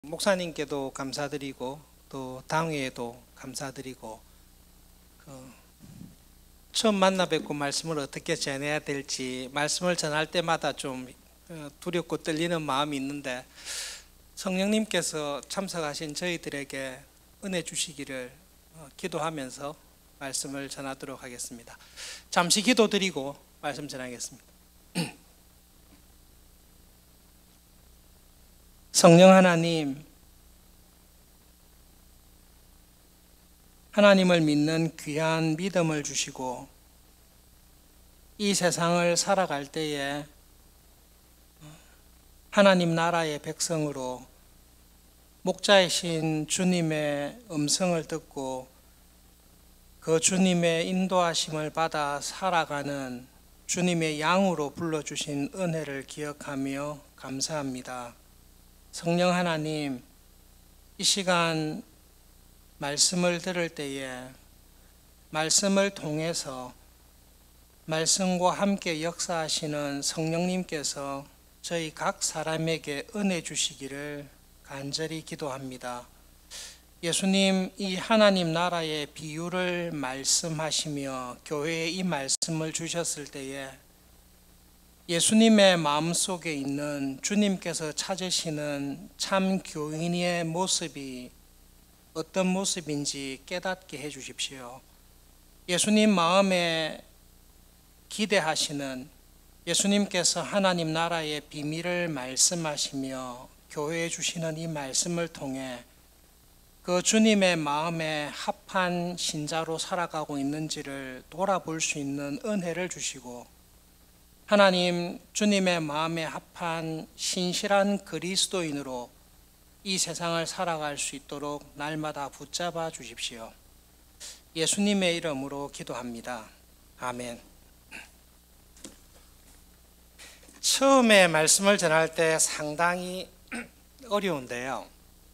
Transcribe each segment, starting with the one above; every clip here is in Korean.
목사님께도 감사드리고 또 당회에도 감사드리고 처음 만나 뵙고 말씀을 어떻게 전해야 될지 말씀을 전할 때마다 좀 두렵고 떨리는 마음이 있는데 성령님께서 참석하신 저희들에게 은혜 주시기를 기도하면서 말씀을 전하도록 하겠습니다. 잠시 기도드리고 말씀 전하겠습니다. 성령 하나님, 하나님을 믿는 귀한 믿음을 주시고 이 세상을 살아갈 때에 하나님 나라의 백성으로 목자이신 주님의 음성을 듣고 그 주님의 인도하심을 받아 살아가는 주님의 양으로 불러주신 은혜를 기억하며 감사합니다. 성령 하나님, 이 시간 말씀을 들을 때에 말씀을 통해서 말씀과 함께 역사하시는 성령님께서 저희 각 사람에게 은혜 주시기를 간절히 기도합니다. 예수님, 이 하나님 나라의 비유를 말씀하시며 교회에 이 말씀을 주셨을 때에 예수님의 마음속에 있는 주님께서 찾으시는 참 교인의 모습이 어떤 모습인지 깨닫게 해 주십시오. 예수님 마음에 기대하시는 예수님께서 하나님 나라의 비밀을 말씀하시며 교회에 주시는 이 말씀을 통해 그 주님의 마음에 합한 신자로 살아가고 있는지를 돌아볼 수 있는 은혜를 주시고 하나님, 주님의 마음에 합한 신실한 그리스도인으로 이 세상을 살아갈 수 있도록 날마다 붙잡아 주십시오. 예수님의 이름으로 기도합니다. 아멘. 처음에 말씀을 전할 때 상당히 어려운데요.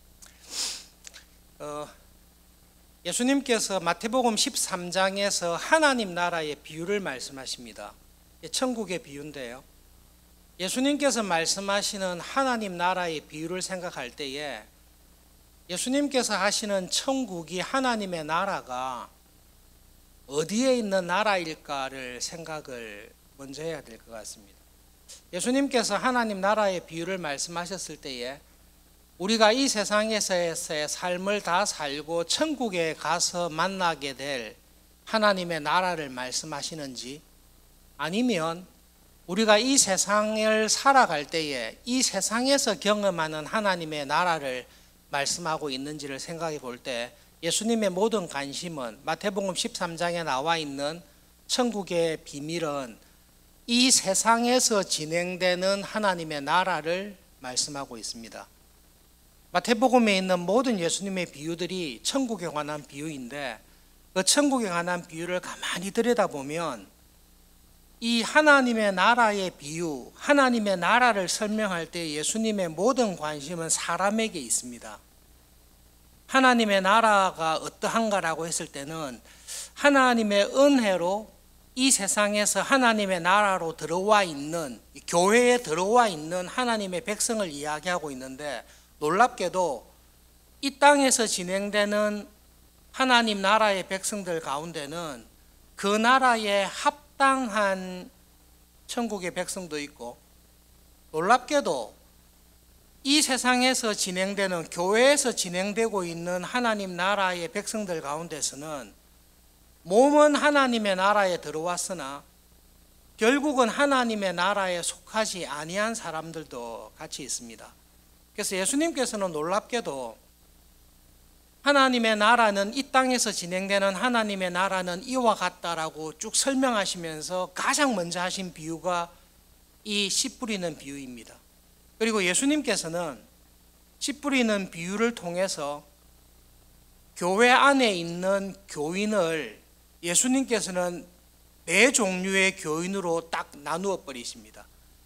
예수님께서 마태복음 13장에서 하나님 나라의 비유를 말씀하십니다. 천국의 비유인데요. 예수님께서 말씀하시는 하나님 나라의 비유를 생각할 때에 예수님께서 하시는 천국이 하나님의 나라가 어디에 있는 나라일까를 생각을 먼저 해야 될 것 같습니다. 예수님께서 하나님 나라의 비유를 말씀하셨을 때에 우리가 이 세상에서의 삶을 다 살고 천국에 가서 만나게 될 하나님의 나라를 말씀하시는지 아니면 우리가 이 세상을 살아갈 때에 이 세상에서 경험하는 하나님의 나라를 말씀하고 있는지를 생각해 볼 때 예수님의 모든 관심은 마태복음 13장에 나와 있는 천국의 비밀은 이 세상에서 진행되는 하나님의 나라를 말씀하고 있습니다. 마태복음에 있는 모든 예수님의 비유들이 천국에 관한 비유인데 그 천국에 관한 비유를 가만히 들여다보면 이 하나님의 나라의 비유, 하나님의 나라를 설명할 때 예수님의 모든 관심은 사람에게 있습니다. 하나님의 나라가 어떠한가라고 했을 때는 하나님의 은혜로 이 세상에서 하나님의 나라로 들어와 있는, 교회에 들어와 있는 하나님의 백성을 이야기하고 있는데 놀랍게도 이 땅에서 진행되는 하나님 나라의 백성들 가운데는 그 나라에 합당한 천국의 백성도 있고 놀랍게도 이 세상에서 진행되는 교회에서 진행되고 있는 하나님 나라의 백성들 가운데서는 몸은 하나님의 나라에 들어왔으나 결국은 하나님의 나라에 속하지 아니한 사람들도 같이 있습니다. 그래서 예수님께서는 놀랍게도 하나님의 나라는 이 땅에서 진행되는 하나님의 나라는 이와 같다라고 쭉 설명하시면서 가장 먼저 하신 비유가 이 씨 뿌리는 비유입니다. 그리고 예수님께서는 씨 뿌리는 비유를 통해서 교회 안에 있는 교인을 예수님께서는 4종류의 교인으로 딱 나누어 버리십니다.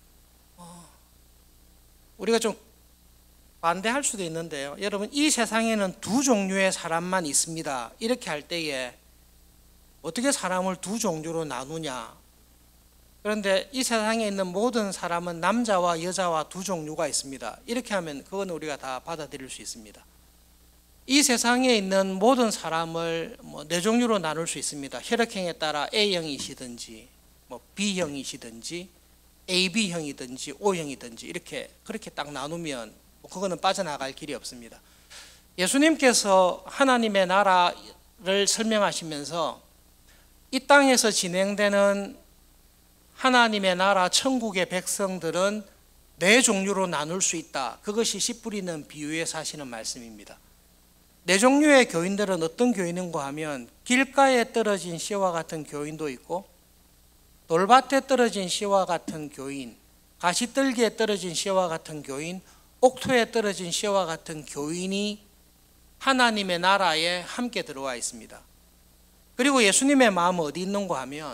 우리가 좀 반대할 수도 있는데요. 여러분, 이 세상에는 2종류의 사람만 있습니다. 이렇게 할 때에 어떻게 사람을 2종류로 나누냐? 그런데 이 세상에 있는 모든 사람은 남자와 여자와 두 종류가 있습니다. 이렇게 하면 그건 우리가 다 받아들일 수 있습니다. 이 세상에 있는 모든 사람을 네 종류로 나눌 수 있습니다. 혈액형에 따라 A형이시든지 B형이시든지 AB형이든지 O형이든지 이렇게 그렇게 딱 나누면 그거는 빠져나갈 길이 없습니다. 예수님께서 하나님의 나라를 설명하시면서 이 땅에서 진행되는 하나님의 나라 천국의 백성들은 네 종류로 나눌 수 있다. 그것이 씨 뿌리는 비유에서 하시는 말씀입니다. 네 종류의 교인들은 어떤 교인인가 하면 길가에 떨어진 씨와 같은 교인도 있고 돌밭에 떨어진 씨와 같은 교인, 가시떨기에 떨어진 씨와 같은 교인, 옥토에 떨어진 씨와 같은 교인이 하나님의 나라에 함께 들어와 있습니다. 그리고 예수님의 마음은 어디 있는가 하면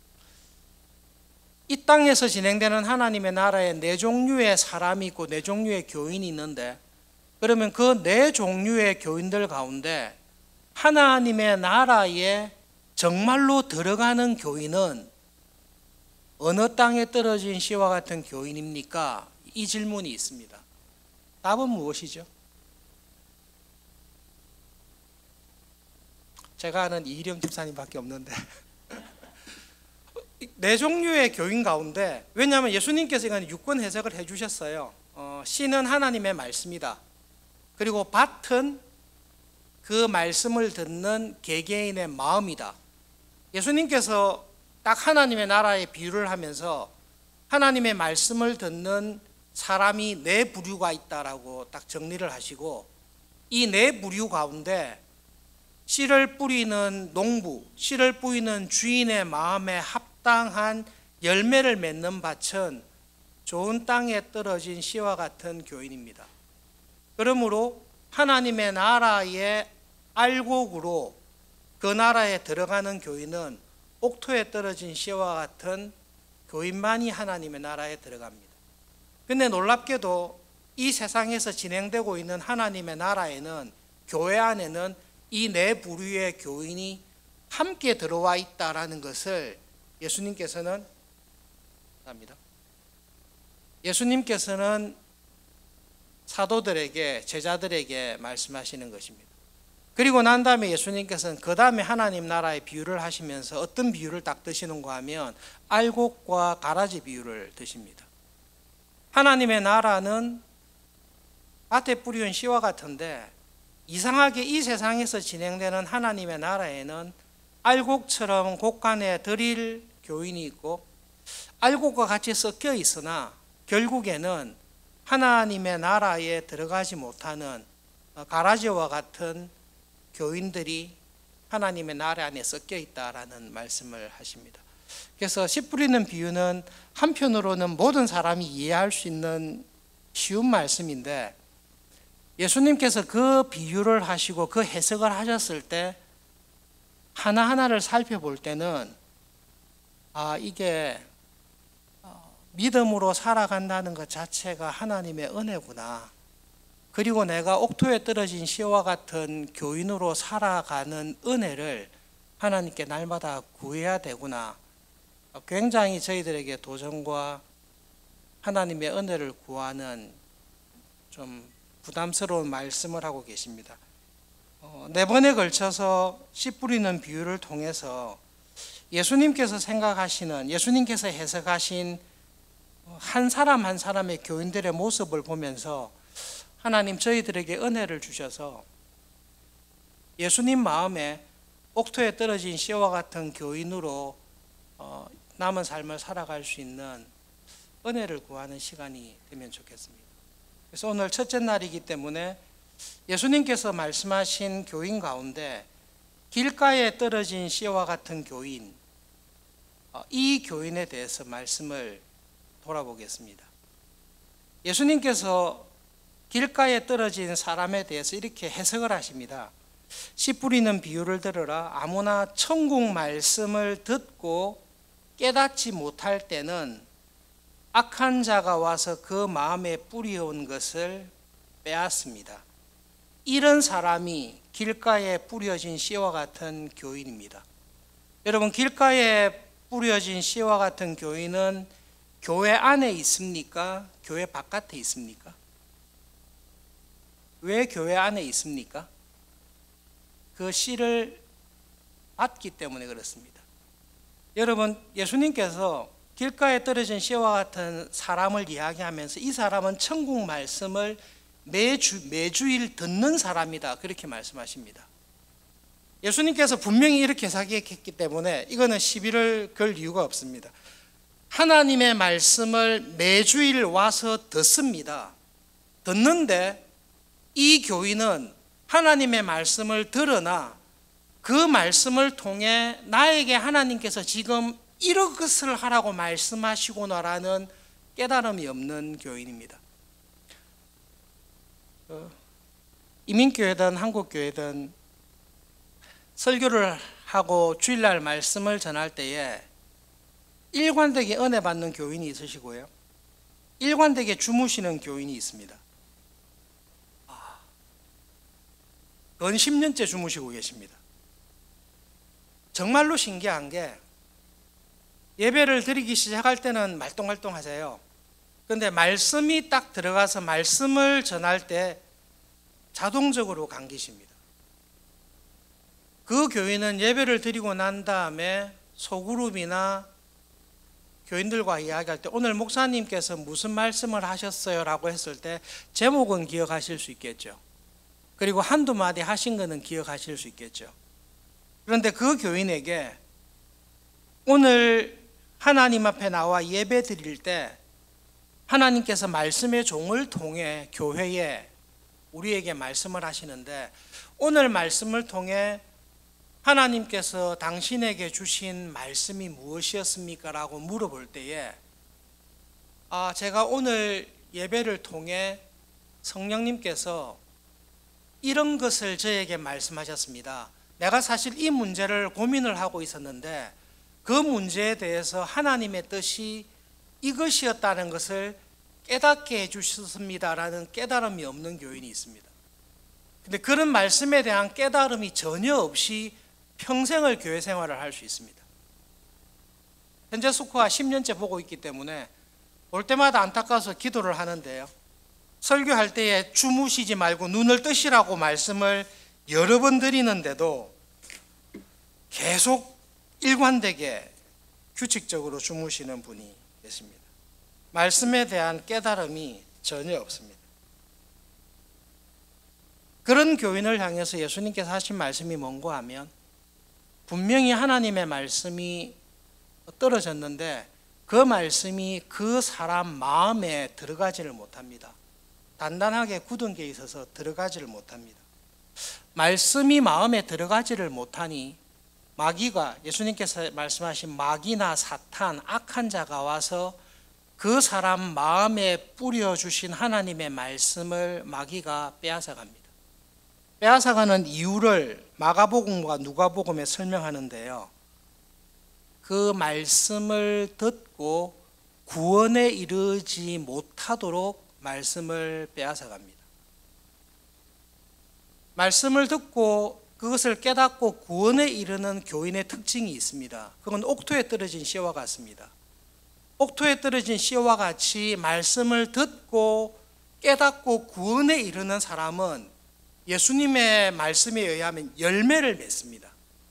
이 땅에서 진행되는 하나님의 나라에 네 종류의 사람이 있고 네 종류의 교인이 있는데 그러면 그 네 종류의 교인들 가운데 하나님의 나라에 정말로 들어가는 교인은 어느 땅에 떨어진 씨와 같은 교인입니까? 이 질문이 있습니다. 답은 무엇이죠? 제가 아는 이희령 집사님밖에 없는데 네 종류의 교인 가운데 왜냐하면 예수님께서 이건 유권 해석을 해주셨어요. 씨는 하나님의 말씀이다. 그리고 밭은 그 말씀을 듣는 개개인의 마음이다. 예수님께서 딱 하나님의 나라의 비유를 하면서 하나님의 말씀을 듣는 사람이 네 부류가 있다라고 딱 정리를 하시고 이 네 부류 가운데 씨를 뿌리는 농부, 씨를 뿌리는 주인의 마음에 합당한 열매를 맺는 밭은 좋은 땅에 떨어진 씨와 같은 교인입니다. 그러므로 하나님의 나라의 알곡으로 그 나라에 들어가는 교인은 옥토에 떨어진 씨와 같은 교인만이 하나님의 나라에 들어갑니다. 근데 놀랍게도 이 세상에서 진행되고 있는 하나님의 나라에는 교회 안에는 이 네 부류의 교인이 함께 들어와 있다라는 것을 예수님께서는 사도들에게 제자들에게 말씀하시는 것입니다. 그리고 난 다음에 예수님께서는 그 다음에 하나님 나라의 비유를 하시면서 어떤 비유를 딱 드시는가 하면 알곡과 가라지 비유를 드십니다. 하나님의 나라는 밭에 뿌리운 씨와 같은데 이상하게 이 세상에서 진행되는 하나님의 나라에는 알곡처럼 곳간에 들일 교인이 있고 알곡과 같이 섞여 있으나 결국에는 하나님의 나라에 들어가지 못하는 가라지와 같은 교인들이 하나님의 나라 안에 섞여 있다라는 말씀을 하십니다. 그래서 씨 뿌리는 비유는 한편으로는 모든 사람이 이해할 수 있는 쉬운 말씀인데 예수님께서 그 비유를 하시고 그 해석을 하셨을 때 하나하나를 살펴볼 때는 이게 믿음으로 살아간다는 것 자체가 하나님의 은혜구나. 그리고 내가 옥토에 떨어진 씨와 같은 교인으로 살아가는 은혜를 하나님께 날마다 구해야 되구나. 굉장히 저희들에게 도전과 하나님의 은혜를 구하는 좀 부담스러운 말씀을 하고 계십니다. 네 번에 걸쳐서 씨 뿌리는 비유를 통해서 예수님께서 해석하신 한 사람 한 사람의 교인들의 모습을 보면서 하나님 저희들에게 은혜를 주셔서 예수님 마음에 옥토에 떨어진 씨와 같은 교인으로 남은 삶을 살아갈 수 있는 은혜를 구하는 시간이 되면 좋겠습니다. 그래서 오늘 첫째 날이기 때문에 예수님께서 말씀하신 교인 가운데 길가에 떨어진 씨와 같은 교인, 이 교인에 대해서 말씀을 돌아보겠습니다. 예수님께서 길가에 떨어진 사람에 대해서 이렇게 해석을 하십니다. 씨 뿌리는 비유를 들으라. 아무나 천국 말씀을 듣고 깨닫지 못할 때는 악한 자가 와서 그 마음에 뿌려온 것을 빼앗습니다. 이런 사람이 길가에 뿌려진 씨와 같은 교인입니다. 여러분, 길가에 뿌려진 씨와 같은 교인은 교회 안에 있습니까? 교회 바깥에 있습니까? 왜 교회 안에 있습니까? 그 씨를 받기 때문에 그렇습니다. 여러분, 예수님께서 길가에 떨어진 씨와 같은 사람을 이야기하면서 이 사람은 천국 말씀을 매주일 듣는 사람이다, 그렇게 말씀하십니다. 예수님께서 분명히 이렇게 사기했기 때문에 이거는 시비를 걸 이유가 없습니다. 하나님의 말씀을 매주일 와서 듣습니다. 듣는데 이 교인은 하나님의 말씀을 들으나 그 말씀을 통해 나에게 하나님께서 지금 이것을 하라고 말씀하시구나라는 깨달음이 없는 교인입니다. 이민교회든 한국교회든 설교를 하고 주일날 말씀을 전할 때에 일관되게 은혜 받는 교인이 있으시고요, 일관되게 주무시는 교인이 있습니다. 건 10년째 주무시고 계십니다. 정말로 신기한 게, 예배를 드리기 시작할 때는 말똥말똥 하세요. 그런데 말씀이 딱 들어가서 말씀을 전할 때 자동적으로 감기십니다. 그 교인은 예배를 드리고 난 다음에 소그룹이나 교인들과 이야기할 때 오늘 목사님께서 무슨 말씀을 하셨어요? 라고 했을 때 제목은 기억하실 수 있겠죠. 그리고 한두 마디 하신 거는 기억하실 수 있겠죠. 그런데 그 교인에게 오늘 하나님 앞에 나와 예배 드릴 때 하나님께서 말씀의 종을 통해 교회에 우리에게 말씀을 하시는데, 오늘 말씀을 통해 하나님께서 당신에게 주신 말씀이 무엇이었습니까? 라고 물어볼 때에 제가 오늘 예배를 통해 성령님께서 이런 것을 저에게 말씀하셨습니다. 내가 사실 이 문제를 고민을 하고 있었는데 그 문제에 대해서 하나님의 뜻이 이것이었다는 것을 깨닫게 해주셨습니다라는 깨달음이 없는 교인이 있습니다. 근데 그런 말씀에 대한 깨달음이 전혀 없이 평생을 교회 생활을 할 수 있습니다. 현재 수코아 10년째 보고 있기 때문에 올 때마다 안타까워서 기도를 하는데요, 설교할 때에 주무시지 말고 눈을 뜨시라고 말씀을 여러 번 드리는데도 계속 일관되게 규칙적으로 주무시는 분이 계십니다. 말씀에 대한 깨달음이 전혀 없습니다. 그런 교인을 향해서 예수님께서 하신 말씀이 뭔고 하면, 분명히 하나님의 말씀이 떨어졌는데 그 말씀이 그 사람 마음에 들어가지를 못합니다. 단단하게 굳은 게 있어서 들어가지를 못합니다. 말씀이 마음에 들어가지를 못하니 마귀가, 예수님께서 말씀하신 마귀나 사탄, 악한 자가 와서 그 사람 마음에 뿌려주신 하나님의 말씀을 마귀가 빼앗아갑니다. 빼앗아가는 이유를 마가복음과 누가복음에 설명하는데요, 그 말씀을 듣고 구원에 이르지 못하도록 말씀을 빼앗아갑니다. 말씀을 듣고 그것을 깨닫고 구원에 이르는 교인의 특징이 있습니다. 그건 옥토에 떨어진 씨와 같습니다. 옥토에 떨어진 씨와 같이 말씀을 듣고 깨닫고 구원에 이르는 사람은 예수님의 말씀에 의하면 열매를 맺습니다.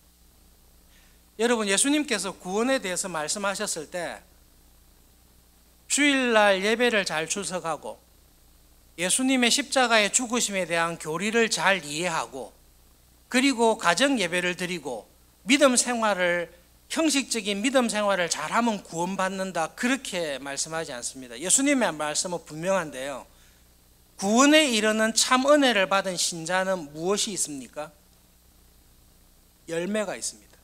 여러분, 예수님께서 구원에 대해서 말씀하셨을 때 주일날 예배를 잘 출석하고 예수님의 십자가의 죽으심에 대한 교리를 잘 이해하고 그리고 가정 예배를 드리고 믿음 생활을, 형식적인 믿음 생활을 잘하면 구원받는다, 그렇게 말씀하지 않습니다. 예수님의 말씀은 분명한데요, 구원에 이르는 참 은혜를 받은 신자는 무엇이 있습니까? 열매가 있습니다.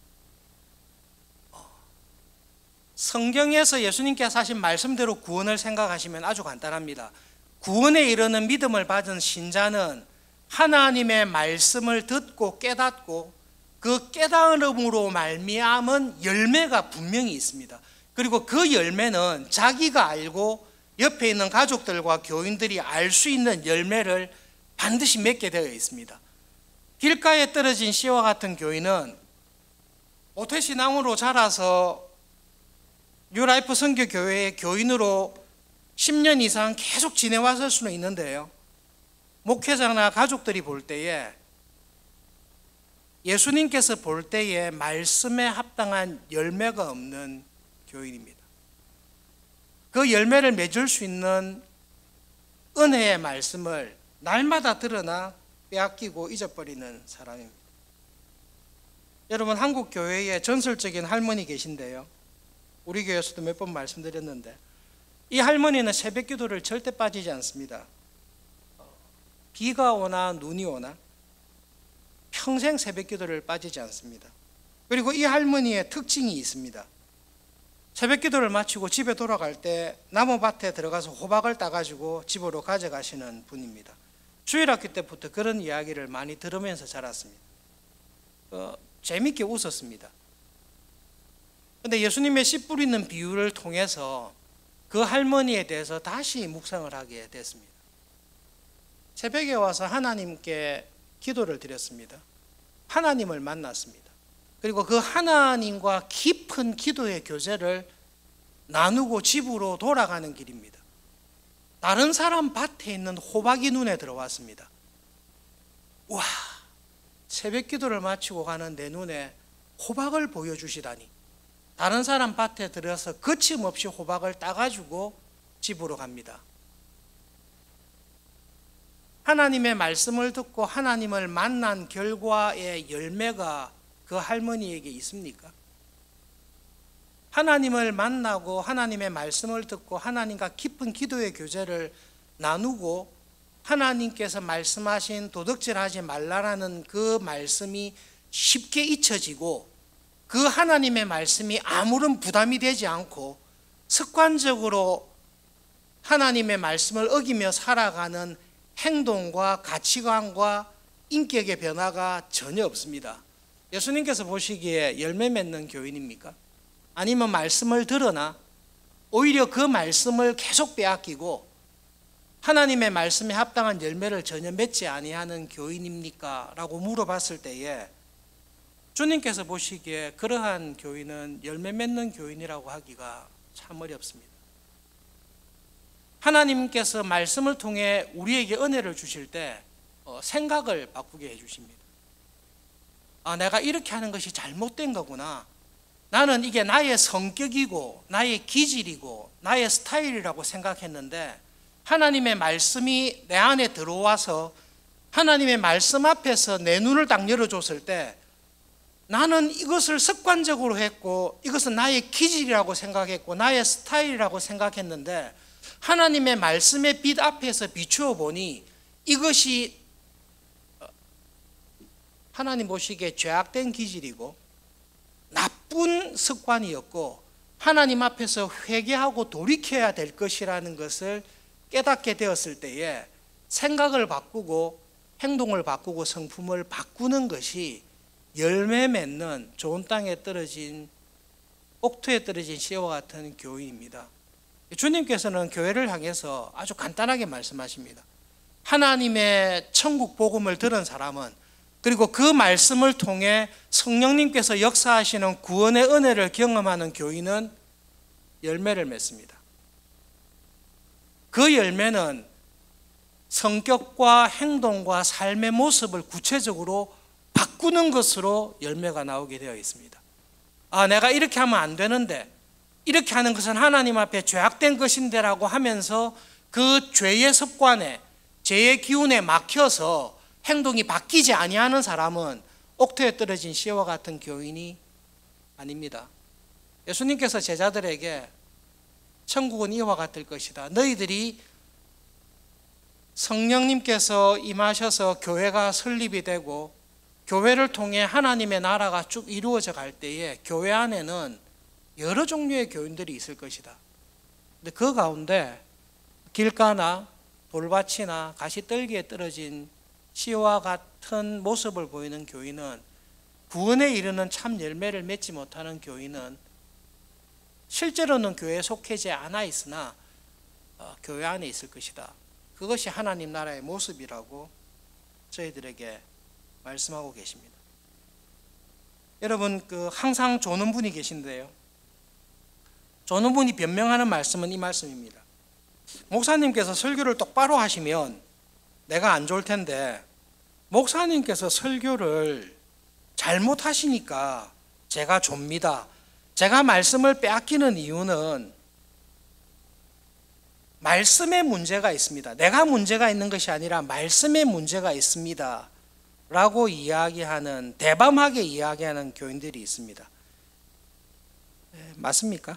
성경에서 예수님께서 하신 말씀대로 구원을 생각하시면 아주 간단합니다. 구원에 이르는 믿음을 받은 신자는 하나님의 말씀을 듣고 깨닫고 그 깨달음으로 말미암은 열매가 분명히 있습니다. 그리고 그 열매는 자기가 알고 옆에 있는 가족들과 교인들이 알 수 있는 열매를 반드시 맺게 되어 있습니다. 길가에 떨어진 씨와 같은 교인은 모태신앙으로 자라서 뉴라이프 선교교회의 교인으로 10년 이상 계속 지내왔을 수는 있는데요, 목회자나 가족들이 볼 때에, 예수님께서 볼 때에 말씀에 합당한 열매가 없는 교인입니다. 그 열매를 맺을 수 있는 은혜의 말씀을 날마다 들으나 빼앗기고 잊어버리는 사람입니다. 여러분, 한국 교회에 전설적인 할머니 계신데요, 우리 교회에서도 몇 번 말씀드렸는데, 이 할머니는 새벽 기도를 절대 빠지지 않습니다. 비가 오나 눈이 오나 평생 새벽 기도를 빠지지 않습니다. 그리고 이 할머니의 특징이 있습니다. 새벽 기도를 마치고 집에 돌아갈 때 나무밭에 들어가서 호박을 따가지고 집으로 가져가시는 분입니다. 주일학교 때부터 그런 이야기를 많이 들으면서 자랐습니다. 재밌게 웃었습니다. 그런데 예수님의 씨 뿌리는 비유를 통해서 그 할머니에 대해서 다시 묵상을 하게 됐습니다. 새벽에 와서 하나님께 기도를 드렸습니다. 하나님을 만났습니다. 그리고 그 하나님과 깊은 기도의 교제를 나누고 집으로 돌아가는 길입니다. 다른 사람 밭에 있는 호박이 눈에 들어왔습니다. 와, 새벽 기도를 마치고 가는 내 눈에 호박을 보여주시다니. 다른 사람 밭에 들어서 거침없이 호박을 따가지고 집으로 갑니다. 하나님의 말씀을 듣고 하나님을 만난 결과의 열매가 그 할머니에게 있습니까? 하나님을 만나고 하나님의 말씀을 듣고 하나님과 깊은 기도의 교제를 나누고 하나님께서 말씀하신 도둑질하지 말라라는 그 말씀이 쉽게 잊혀지고 그 하나님의 말씀이 아무런 부담이 되지 않고 습관적으로 하나님의 말씀을 어기며 살아가는 행동과 가치관과 인격의 변화가 전혀 없습니다. 예수님께서 보시기에 열매 맺는 교인입니까? 아니면 말씀을 들으나 오히려 그 말씀을 계속 빼앗기고 하나님의 말씀에 합당한 열매를 전혀 맺지 아니하는 교인입니까? 라고 물어봤을 때에 주님께서 보시기에 그러한 교인은 열매 맺는 교인이라고 하기가 참 어렵습니다. 하나님께서 말씀을 통해 우리에게 은혜를 주실 때 생각을 바꾸게 해주십니다. 내가 이렇게 하는 것이 잘못된 거구나. 나는 이게 나의 성격이고 나의 기질이고 나의 스타일이라고 생각했는데 하나님의 말씀이 내 안에 들어와서 하나님의 말씀 앞에서 내 눈을 딱 열어줬을 때 나는 이것을 습관적으로 했고 이것은 나의 기질이라고 생각했고 나의 스타일이라고 생각했는데 하나님의 말씀의 빛 앞에서 비추어 보니 이것이 하나님 보시기에 죄악된 기질이고 나쁜 습관이었고 하나님 앞에서 회개하고 돌이켜야 될 것이라는 것을 깨닫게 되었을 때에 생각을 바꾸고 행동을 바꾸고 성품을 바꾸는 것이 열매 맺는 좋은 땅에 떨어진 옥토에 떨어진 씨와 같은 교인입니다. 주님께서는 교회를 향해서 아주 간단하게 말씀하십니다. 하나님의 천국 복음을 들은 사람은 그리고 그 말씀을 통해 성령님께서 역사하시는 구원의 은혜를 경험하는 교인은 열매를 맺습니다. 그 열매는 성격과 행동과 삶의 모습을 구체적으로 바꾸는 것으로 열매가 나오게 되어 있습니다. 내가 이렇게 하면 안 되는데 이렇게 하는 것은 하나님 앞에 죄악된 것인데 라고 하면서 그 죄의 습관에 죄의 기운에 막혀서 행동이 바뀌지 아니하는 사람은 옥토에 떨어진 씨와 같은 교인이 아닙니다. 예수님께서 제자들에게 천국은 이와 같을 것이다. 너희들이 성령님께서 임하셔서 교회가 설립이 되고 교회를 통해 하나님의 나라가 쭉 이루어져 갈 때에 교회 안에는 여러 종류의 교인들이 있을 것이다. 근데 그 가운데 길가나 돌밭이나 가시떨기에 떨어진 씨와 같은 모습을 보이는 교인은 구원에 이르는 참 열매를 맺지 못하는 교인은 실제로는 교회에 속해지 않아 있으나 교회 안에 있을 것이다. 그것이 하나님 나라의 모습이라고 저희들에게 말씀하고 계십니다. 여러분 항상 조는 분이 계신데요. 조는 분이 변명하는 말씀은 이 말씀입니다. 목사님께서 설교를 똑바로 하시면 내가 안 좋을 텐데 목사님께서 설교를 잘못하시니까 제가 좁니다. 제가 말씀을 빼앗기는 이유는 말씀에 문제가 있습니다. 내가 문제가 있는 것이 아니라 말씀에 문제가 있습니다. 라고 이야기하는, 대범하게 이야기하는 교인들이 있습니다. 맞습니까?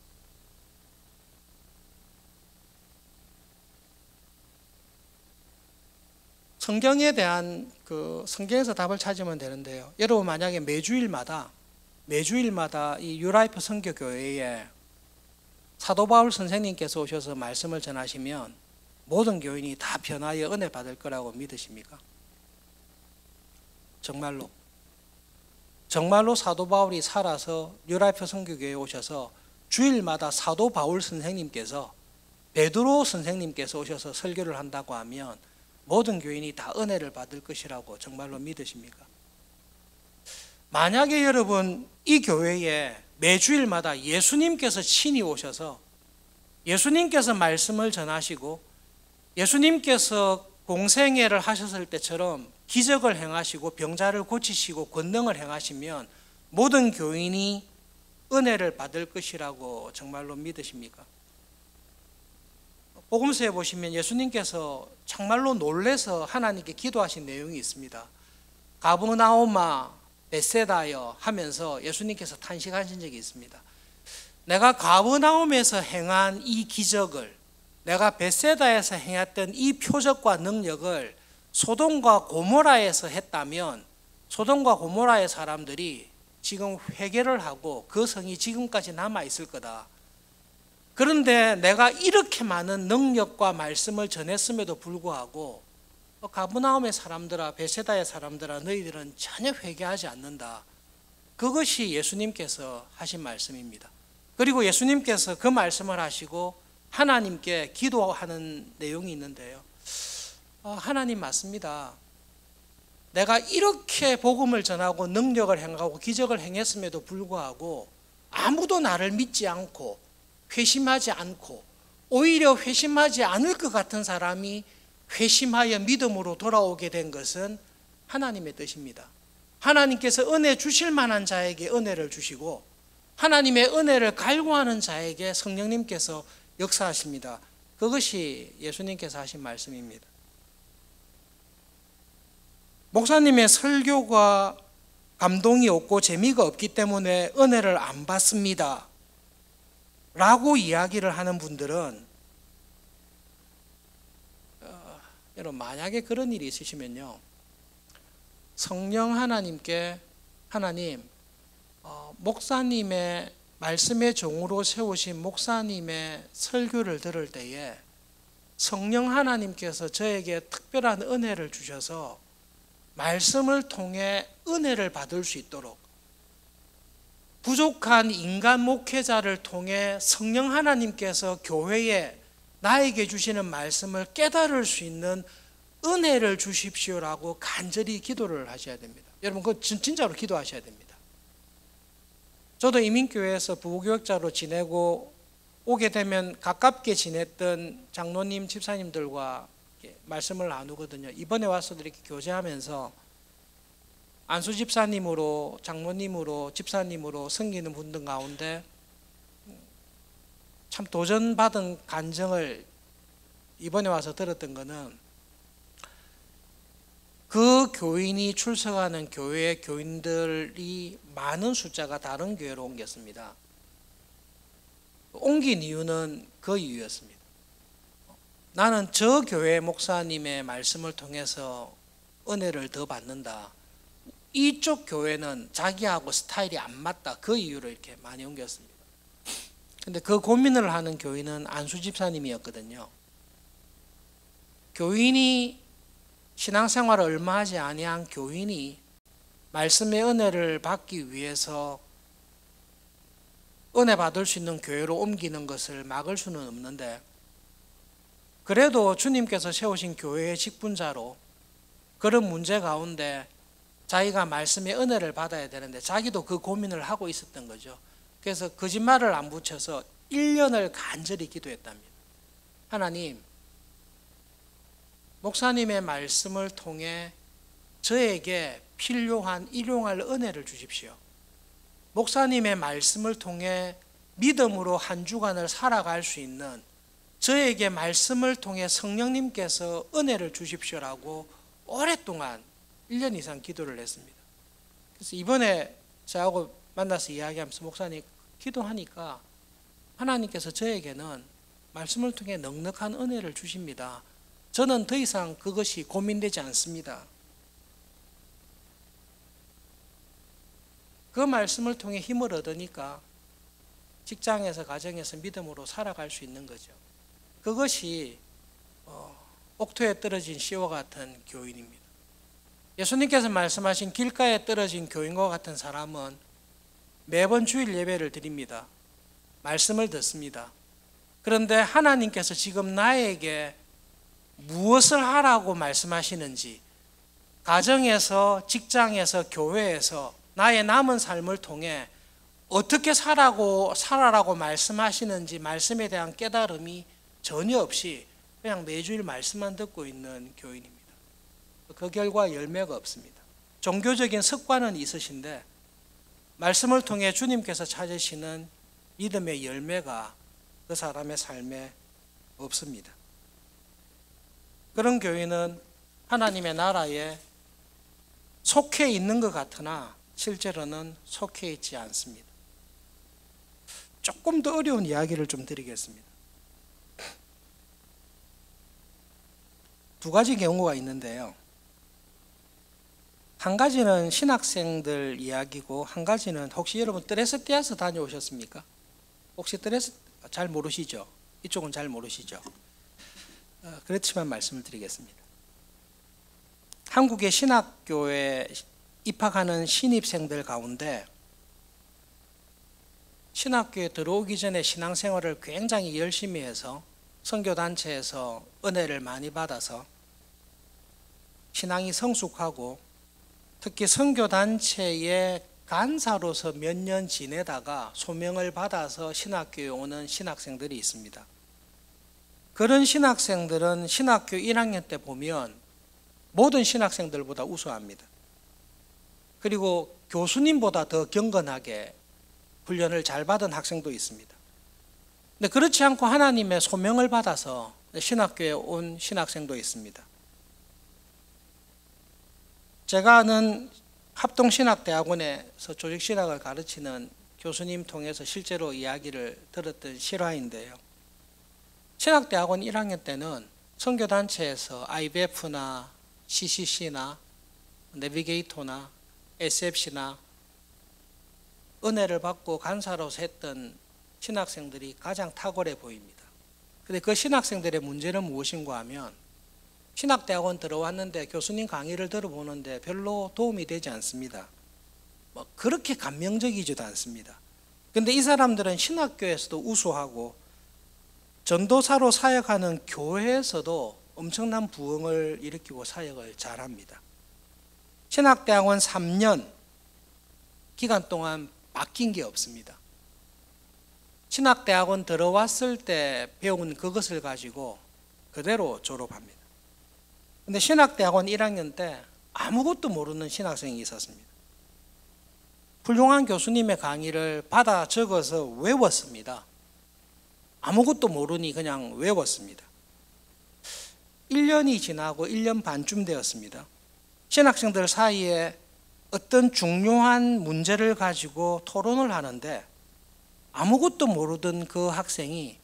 성경에 대한 성경에서 답을 찾으면 되는데요. 여러분 만약에 매주일마다 이 뉴라이프 선교교회에 사도 바울 선생님께서 오셔서 말씀을 전하시면 모든 교인이 다 변화의 은혜 받을 거라고 믿으십니까? 정말로 사도 바울이 살아서 뉴라이프 선교교회에 오셔서 주일마다 사도 바울 선생님께서, 베드로 선생님께서 오셔서 설교를 한다고 하면 모든 교인이 다 은혜를 받을 것이라고 정말로 믿으십니까? 만약에 여러분 이 교회에 매주일마다 예수님께서 친히 오셔서 예수님께서 말씀을 전하시고 예수님께서 공생애를 하셨을 때처럼 기적을 행하시고 병자를 고치시고 권능을 행하시면 모든 교인이 은혜를 받을 것이라고 정말로 믿으십니까? 복음서에 보시면 예수님께서 정말로 놀라서 하나님께 기도하신 내용이 있습니다. 가버나움아 벳세다여 하면서 예수님께서 탄식하신 적이 있습니다. 내가 가버나움에서 행한 이 기적을, 내가 벳세다에서 행했던 이 표적과 능력을 소돔과 고모라에서 했다면 소돔과 고모라의 사람들이 지금 회개를 하고 그 성이 지금까지 남아 있을 거다. 그런데 내가 이렇게 많은 능력과 말씀을 전했음에도 불구하고 가버나움의 사람들아, 벳세다의 사람들아, 너희들은 전혀 회개하지 않는다. 그것이 예수님께서 하신 말씀입니다. 그리고 예수님께서 그 말씀을 하시고 하나님께 기도하는 내용이 있는데요. 하나님 맞습니다. 내가 이렇게 복음을 전하고 능력을 행하고 기적을 행했음에도 불구하고 아무도 나를 믿지 않고 회심하지 않고 오히려 회심하지 않을 것 같은 사람이 회심하여 믿음으로 돌아오게 된 것은 하나님의 뜻입니다. 하나님께서 은혜 주실 만한 자에게 은혜를 주시고 하나님의 은혜를 갈구하는 자에게 성령님께서 역사하십니다. 그것이 예수님께서 하신 말씀입니다. 목사님의 설교가 감동이 없고 재미가 없기 때문에 은혜를 안 받습니다 라고 이야기를 하는 분들은 여러분 만약에 그런 일이 있으시면요, 성령 하나님께 하나님 목사님의 말씀의 종으로 세우신 목사님의 설교를 들을 때에 성령 하나님께서 저에게 특별한 은혜를 주셔서 말씀을 통해 은혜를 받을 수 있도록 부족한 인간 목회자를 통해 성령 하나님께서 교회에 나에게 주시는 말씀을 깨달을 수 있는 은혜를 주십시오라고 간절히 기도를 하셔야 됩니다. 여러분 그거 진짜로 기도하셔야 됩니다. 저도 이민교회에서 부교역자로 지내고 오게 되면 가깝게 지냈던 장로님, 집사님들과 말씀을 나누거든요. 이번에 와서도 이렇게 교제하면서 안수 집사님으로, 장로님으로, 집사님으로 섬기는 분들 가운데 참 도전받은 간증을 이번에 와서 들었던 거는 그 교인이 출석하는 교회의 교인들이 많은 숫자가 다른 교회로 옮겼습니다. 옮긴 이유는 그 이유였습니다. 나는 저 교회 목사님의 말씀을 통해서 은혜를 더 받는다. 이쪽 교회는 자기하고 스타일이 안 맞다. 그 이유로 이렇게 많이 옮겼습니다. 근데 그 고민을 하는 교인은 안수 집사님이었거든요. 교인이 신앙생활을 얼마 하지 아니한 교인이 말씀의 은혜를 받기 위해서 은혜 받을 수 있는 교회로 옮기는 것을 막을 수는 없는데 그래도 주님께서 세우신 교회의 직분자로 그런 문제 가운데 자기가 말씀의 은혜를 받아야 되는데 자기도 그 고민을 하고 있었던 거죠. 그래서 거짓말을 안 붙여서 1년을 간절히 기도했답니다. 하나님, 목사님의 말씀을 통해 저에게 필요한 일용할 은혜를 주십시오. 목사님의 말씀을 통해 믿음으로 한 주간을 살아갈 수 있는 저에게 말씀을 통해 성령님께서 은혜를 주십시오라고 오랫동안 1년 이상 기도를 했습니다. 그래서 이번에 저하고 만나서 이야기하면서 목사님 기도하니까 하나님께서 저에게는 말씀을 통해 넉넉한 은혜를 주십니다. 저는 더 이상 그것이 고민되지 않습니다. 그 말씀을 통해 힘을 얻으니까 직장에서 가정에서 믿음으로 살아갈 수 있는 거죠. 그것이 옥토에 떨어진 씨와 같은 교인입니다. 예수님께서 말씀하신 길가에 떨어진 교인과 같은 사람은 매번 주일 예배를 드립니다. 말씀을 듣습니다. 그런데 하나님께서 지금 나에게 무엇을 하라고 말씀하시는지, 가정에서, 직장에서, 교회에서 나의 남은 삶을 통해 어떻게 살아라고 말씀하시는지 말씀에 대한 깨달음이 전혀 없이 그냥 매주일 말씀만 듣고 있는 교인입니다. 그 결과 열매가 없습니다. 종교적인 습관은 있으신데 말씀을 통해 주님께서 찾으시는 믿음의 열매가 그 사람의 삶에 없습니다. 그런 교인은 하나님의 나라에 속해 있는 것 같으나 실제로는 속해 있지 않습니다. 조금 더 어려운 이야기를 좀 드리겠습니다. 두 가지 경우가 있는데요. 한 가지는 신학생들 이야기고 한 가지는 혹시 여러분 드레스대에서 다녀오셨습니까? 혹시 드레스 잘 모르시죠? 이쪽은 잘 모르시죠? 그렇지만 말씀을 드리겠습니다. 한국의 신학교에 입학하는 신입생들 가운데 신학교에 들어오기 전에 신앙생활을 굉장히 열심히 해서 선교단체에서 은혜를 많이 받아서 신앙이 성숙하고 특히 선교단체의 간사로서 몇 년 지내다가 소명을 받아서 신학교에 오는 신학생들이 있습니다. 그런 신학생들은 신학교 1학년 때 보면 모든 신학생들보다 우수합니다. 그리고 교수님보다 더 경건하게 훈련을 잘 받은 학생도 있습니다. 근데 그렇지 않고 하나님의 소명을 받아서 신학교에 온 신학생도 있습니다. 제가 아는 합동신학대학원에서 조직신학을 가르치는 교수님 통해서 실제로 이야기를 들었던 실화인데요. 신학대학원 1학년 때는 선교단체에서 IBF나 CCC나 내비게이터나 SFC나 은혜를 받고 간사로서 했던 신학생들이 가장 탁월해 보입니다. 그런데 그 신학생들의 문제는 무엇인가 하면 신학대학원 들어왔는데 교수님 강의를 들어보는데 별로 도움이 되지 않습니다. 그렇게 감명적이지도 않습니다. 그런데 이 사람들은 신학교에서도 우수하고 전도사로 사역하는 교회에서도 엄청난 부흥을 일으키고 사역을 잘합니다. 신학대학원 3년 기간 동안 바뀐 게 없습니다. 신학대학원 들어왔을 때 배운 그것을 가지고 그대로 졸업합니다. 근데 신학대학원 1학년 때 아무것도 모르는 신학생이 있었습니다. 훌륭한 교수님의 강의를 받아 적어서 외웠습니다. 아무것도 모르니 그냥 외웠습니다. 1년이 지나고 1년 반쯤 되었습니다. 신학생들 사이에 어떤 중요한 문제를 가지고 토론을 하는데 아무것도 모르던 그 학생이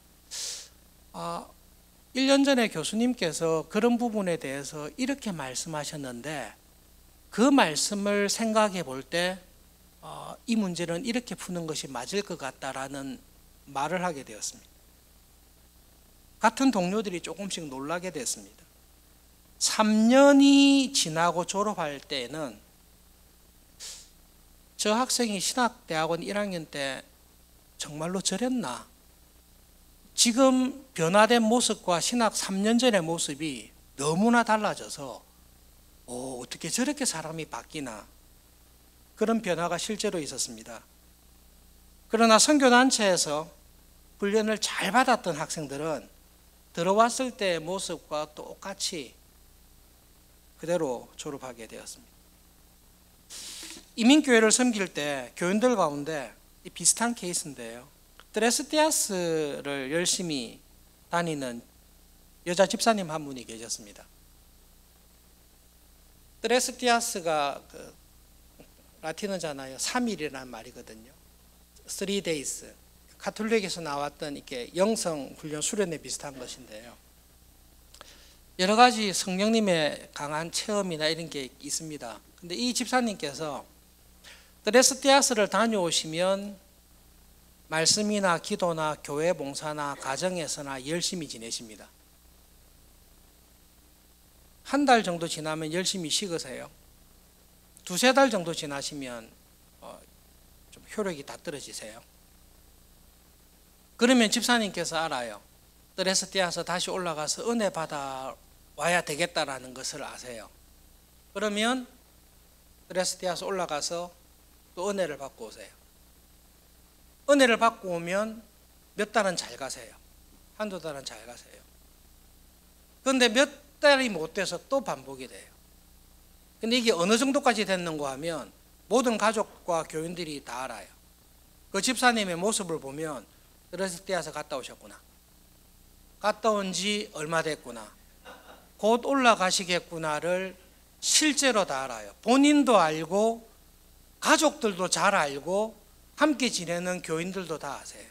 1년 전에 교수님께서 그런 부분에 대해서 이렇게 말씀하셨는데 그 말씀을 생각해 볼 때 이 문제는 이렇게 푸는 것이 맞을 것 같다라는 말을 하게 되었습니다. 같은 동료들이 조금씩 놀라게 됐습니다. 3년이 지나고 졸업할 때는 저 학생이 신학대학원 1학년 때 정말로 저랬나? 지금 변화된 모습과 신학 3년 전의 모습이 너무나 달라져서 어떻게 저렇게 사람이 바뀌나? 그런 변화가 실제로 있었습니다. 그러나 선교단체에서 훈련을 잘 받았던 학생들은 들어왔을 때의 모습과 똑같이 그대로 졸업하게 되었습니다. 이민교회를 섬길 때 교인들 가운데 비슷한 케이스인데요. 드레스티아스를 열심히 다니는 여자 집사님 한 분이 계셨습니다. 드레스티아스가 라틴어잖아요. 3일이라는 말이거든요. 3 days. 가톨릭에서 나왔던 이렇게 영성 훈련 수련회 비슷한 것인데요. 여러 가지 성령님의 강한 체험이나 이런 게 있습니다. 근데 이 집사님께서 드레스티아스를 다녀오시면 말씀이나 기도나 교회 봉사나 가정에서나 열심히 지내십니다. 한 달 정도 지나면 열심히 식으세요. 2-3달 정도 지나시면 좀 효력이 다 떨어지세요. 그러면 집사님께서 알아요. 드레스티아스 다시 올라가서 은혜 받아 와야 되겠다라는 것을 아세요. 그러면 드레스티아스 올라가서 또 은혜를 받고 오세요. 은혜를 받고 오면 몇 달은 잘 가세요. 1-2달은 잘 가세요. 그런데 몇 달이 못 돼서 또 반복이 돼요. 근데 이게 어느 정도까지 됐는가 하면 모든 가족과 교인들이 다 알아요. 그 집사님의 모습을 보면 드레스티아스 갔다 오셨구나. 갔다 온 지 얼마 됐구나. 곧 올라가시겠구나를 실제로 다 알아요. 본인도 알고 가족들도 잘 알고 함께 지내는 교인들도 다 아세요.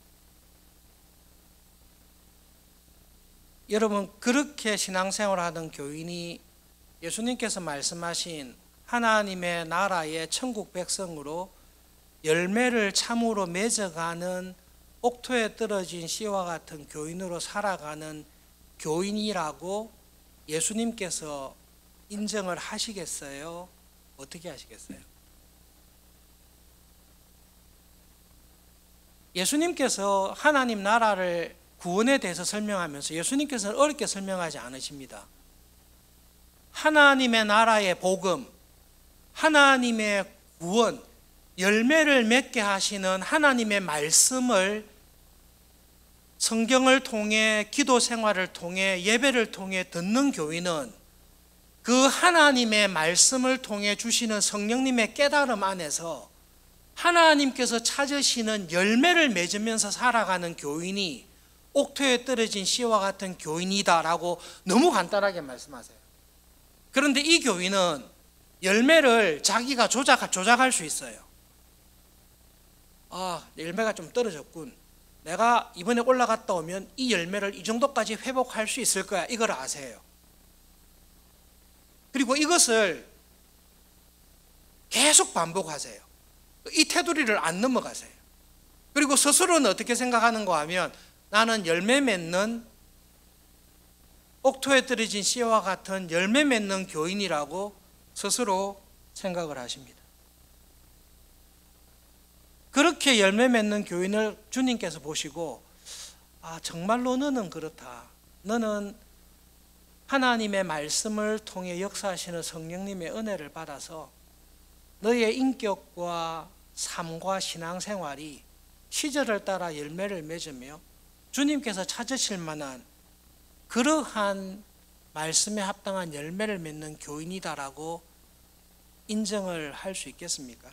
여러분, 그렇게 신앙생활하는 교인이 예수님께서 말씀하신 하나님의 나라의 천국 백성으로 열매를 참으로 맺어가는 옥토에 떨어진 씨와 같은 교인으로 살아가는 교인이라고 예수님께서 인정을 하시겠어요? 어떻게 하시겠어요? 예수님께서 하나님 나라를 구원에 대해서 설명하면서 예수님께서는 어렵게 설명하지 않으십니다. 하나님의 나라의 복음, 하나님의 구원, 열매를 맺게 하시는 하나님의 말씀을 성경을 통해 기도 생활을 통해 예배를 통해 듣는 교인은 그 하나님의 말씀을 통해 주시는 성령님의 깨달음 안에서 하나님께서 찾으시는 열매를 맺으면서 살아가는 교인이 옥토에 떨어진 씨와 같은 교인이다라고 너무 간단하게 말씀하세요. 그런데 이 교인은 열매를 자기가 조작할 수 있어요. 열매가 좀 떨어졌군. 내가 이번에 올라갔다 오면 이 열매를 이 정도까지 회복할 수 있을 거야. 이걸 아세요. 그리고 이것을 계속 반복하세요. 이 테두리를 안 넘어가세요. 그리고 스스로는 어떻게 생각하는가 하면 나는 열매 맺는 옥토에 떨어진 씨와 같은 열매 맺는 교인이라고 스스로 생각을 하십니다. 그렇게 열매 맺는 교인을 주님께서 보시고 정말로 너는 그렇다. 너는 하나님의 말씀을 통해 역사하시는 성령님의 은혜를 받아서 너의 인격과 삶과 신앙생활이 시절을 따라 열매를 맺으며 주님께서 찾으실 만한 그러한 말씀에 합당한 열매를 맺는 교인이다라고 인정을 할 수 있겠습니까?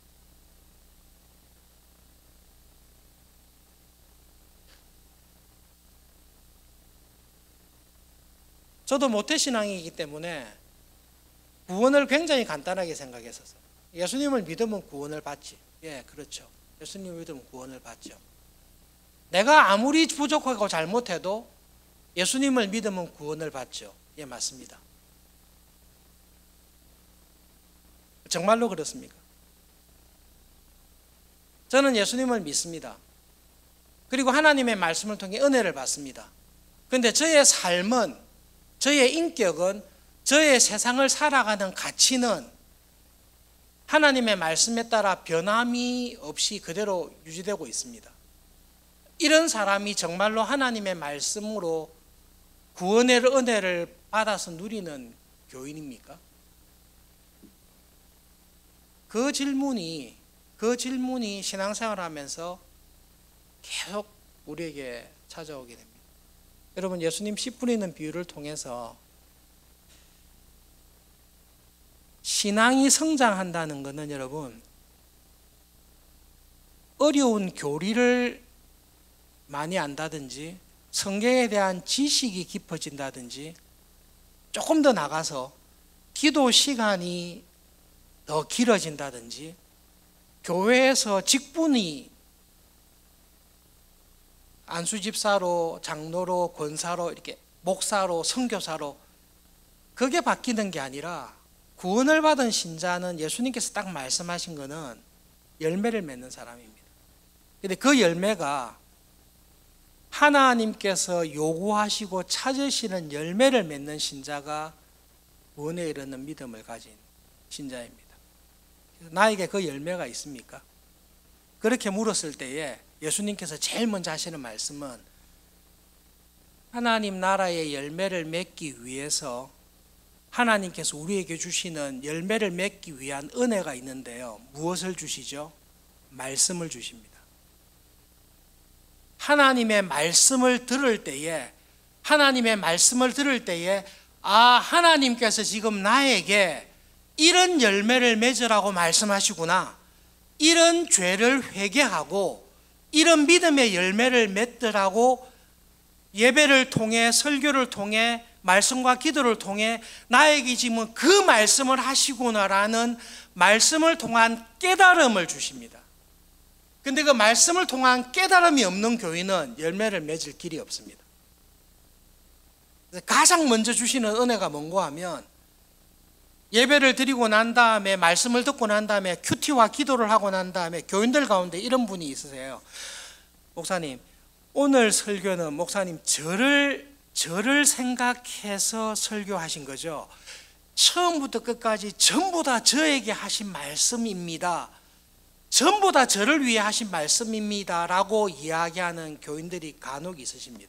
저도 모태신앙이기 때문에 구원을 굉장히 간단하게 생각했었어요. 예수님을 믿으면 구원을 받지. 예, 그렇죠. 예수님을 믿으면 구원을 받죠. 내가 아무리 부족하고 잘못해도 예수님을 믿으면 구원을 받죠. 예, 맞습니다. 정말로 그렇습니까? 저는 예수님을 믿습니다. 그리고 하나님의 말씀을 통해 은혜를 받습니다. 그런데 저의 삶은, 저의 인격은, 저의 세상을 살아가는 가치는 하나님의 말씀에 따라 변함이 없이 그대로 유지되고 있습니다. 이런 사람이 정말로 하나님의 말씀으로 구원의 은혜를 받아서 누리는 교인입니까? 그 질문이 신앙생활하면서 계속 우리에게 찾아오게 됩니다. 여러분, 예수님 씨 뿌리는 비유를 통해서 신앙이 성장한다는 것은 여러분, 어려운 교리를 많이 안다든지 성경에 대한 지식이 깊어진다든지 조금 더 나가서 기도 시간이 더 길어진다든지 교회에서 직분이 안수집사로, 장로로, 권사로, 이렇게 목사로, 선교사로 그게 바뀌는 게 아니라 구원을 받은 신자는 예수님께서 딱 말씀하신 거는 열매를 맺는 사람입니다. 근데 그 열매가 하나님께서 요구하시고 찾으시는 열매를 맺는 신자가 구원에 이르는 믿음을 가진 신자입니다. 나에게 그 열매가 있습니까? 그렇게 물었을 때에 예수님께서 제일 먼저 하시는 말씀은 하나님 나라의 열매를 맺기 위해서 하나님께서 우리에게 주시는 열매를 맺기 위한 은혜가 있는데요. 무엇을 주시죠? 말씀을 주십니다. 하나님의 말씀을 들을 때에 하나님께서 지금 나에게 이런 열매를 맺으라고 말씀하시구나, 이런 죄를 회개하고 이런 믿음의 열매를 맺더라고 예배를 통해, 설교를 통해, 말씀과 기도를 통해 나에게 지금 그 말씀을 하시구나라는 말씀을 통한 깨달음을 주십니다. 근데 그 말씀을 통한 깨달음이 없는 교인은 열매를 맺을 길이 없습니다. 가장 먼저 주시는 은혜가 뭔고 하면, 예배를 드리고 난 다음에, 말씀을 듣고 난 다음에, 큐티와 기도를 하고 난 다음에 교인들 가운데 이런 분이 있으세요. 목사님, 오늘 설교는 목사님 저를 생각해서 설교하신 거죠? 처음부터 끝까지 전부 다 저에게 하신 말씀입니다. 전부 다 저를 위해 하신 말씀입니다 라고 이야기하는 교인들이 간혹 있으십니다.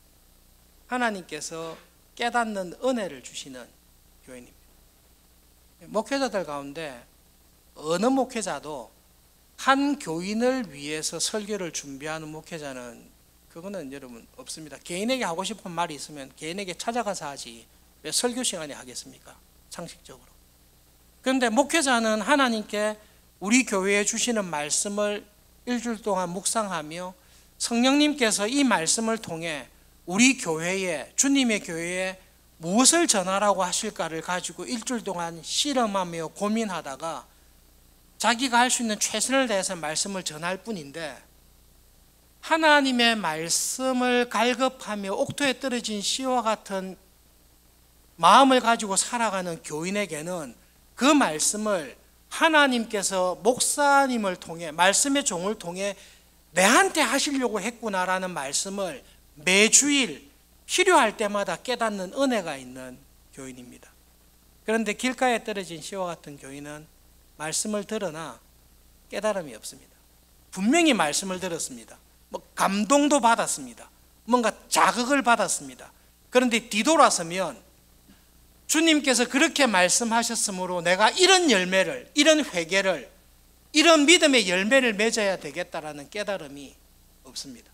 하나님께서 깨닫는 은혜를 주시는 교인입니다. 목회자들 가운데 어느 목회자도 한 교인을 위해서 설교를 준비하는 목회자는 그거는 여러분 없습니다. 개인에게 하고 싶은 말이 있으면 개인에게 찾아가서 하지 왜 설교 시간에 하겠습니까? 상식적으로. 그런데 목회자는 하나님께 우리 교회에 주시는 말씀을 일주일 동안 묵상하며 성령님께서 이 말씀을 통해 우리 교회에, 주님의 교회에 무엇을 전하라고 하실까를 가지고 일주일 동안 실험하며 고민하다가 자기가 할 수 있는 최선을 다해서 말씀을 전할 뿐인데, 하나님의 말씀을 갈급하며 옥토에 떨어진 씨와 같은 마음을 가지고 살아가는 교인에게는 그 말씀을 하나님께서 목사님을 통해, 말씀의 종을 통해 내한테 하시려고 했구나라는 말씀을 매주일 필요할 때마다 깨닫는 은혜가 있는 교인입니다. 그런데 길가에 떨어진 씨와 같은 교인은 말씀을 들으나 깨달음이 없습니다. 분명히 말씀을 들었습니다. 감동도 받았습니다. 뭔가 자극을 받았습니다. 그런데 뒤돌아서면 주님께서 그렇게 말씀하셨으므로 내가 이런 열매를, 이런 회개를, 이런 믿음의 열매를 맺어야 되겠다라는 깨달음이 없습니다.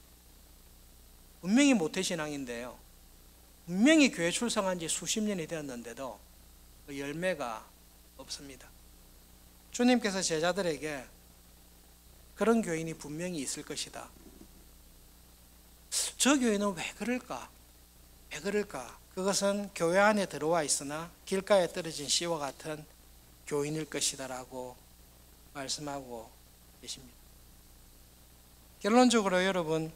분명히 모태신앙인데요, 분명히 교회 출석한 지 수십 년이 되었는데도 그 열매가 없습니다. 주님께서 제자들에게 그런 교인이 분명히 있을 것이다. 저 교인은 왜 그럴까? 왜 그럴까? 그것은 교회 안에 들어와 있으나 길가에 떨어진 씨와 같은 교인일 것이다 라고 말씀하고 계십니다. 결론적으로 여러분,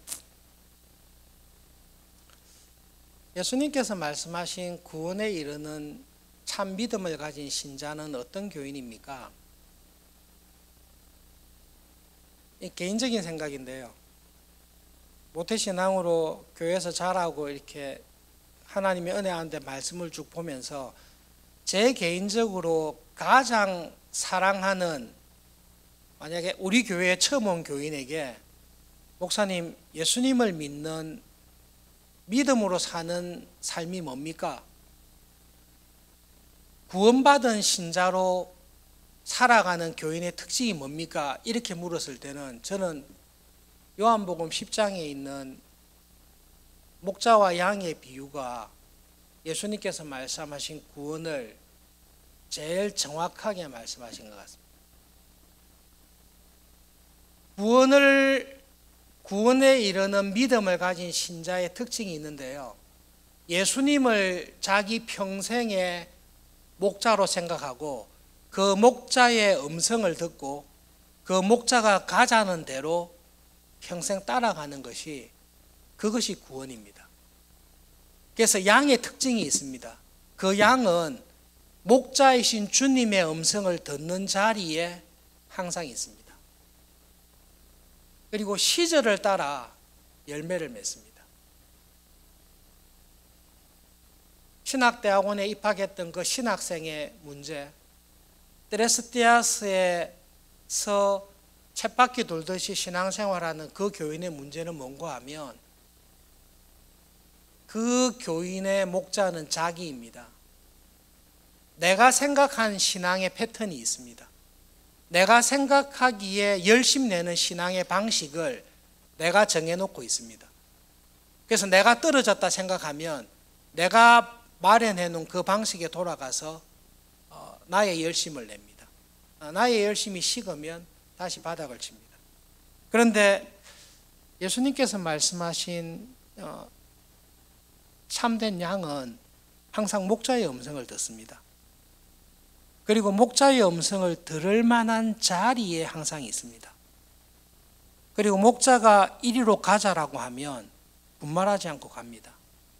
예수님께서 말씀하신 구원에 이르는 참 믿음을 가진 신자는 어떤 교인입니까? 개인적인 생각인데요, 모태신앙으로 교회에서 자라고 이렇게 하나님의 은혜 가운데 말씀을 쭉 보면서 제 개인적으로 가장 사랑하는, 만약에 우리 교회에 처음 온 교인에게 목사님, 예수님을 믿는 믿음으로 사는 삶이 뭡니까? 구원받은 신자로 살아가는 교인의 특징이 뭡니까? 이렇게 물었을 때는 저는 요한복음 10장에 있는 목자와 양의 비유가 예수님께서 말씀하신 구원을 제일 정확하게 말씀하신 것 같습니다. 구원에 이르는 믿음을 가진 신자의 특징이 있는데요. 예수님을 자기 평생의 목자로 생각하고 그 목자의 음성을 듣고 그 목자가 가자는 대로 평생 따라가는 것이 그것이 구원입니다. 그래서 양의 특징이 있습니다. 그 양은 목자이신 주님의 음성을 듣는 자리에 항상 있습니다. 그리고 시절을 따라 열매를 맺습니다. 신학대학원에 입학했던 그 신학생의 문제, 드레스디아스에서 쳇바퀴 돌듯이 신앙생활하는 그 교인의 문제는 뭔가 하면 그 교인의 목자는 자기입니다. 내가 생각한 신앙의 패턴이 있습니다. 내가 생각하기에 열심 내는 신앙의 방식을 내가 정해놓고 있습니다. 그래서 내가 떨어졌다 생각하면 내가 마련해놓은 그 방식에 돌아가서 나의 열심을 냅니다. 나의 열심이 식으면 다시 바닥을 칩니다. 그런데 예수님께서 말씀하신 참된 양은 항상 목자의 음성을 듣습니다. 그리고 목자의 음성을 들을 만한 자리에 항상 있습니다. 그리고 목자가 이리로 가자라고 하면 분말하지 않고 갑니다.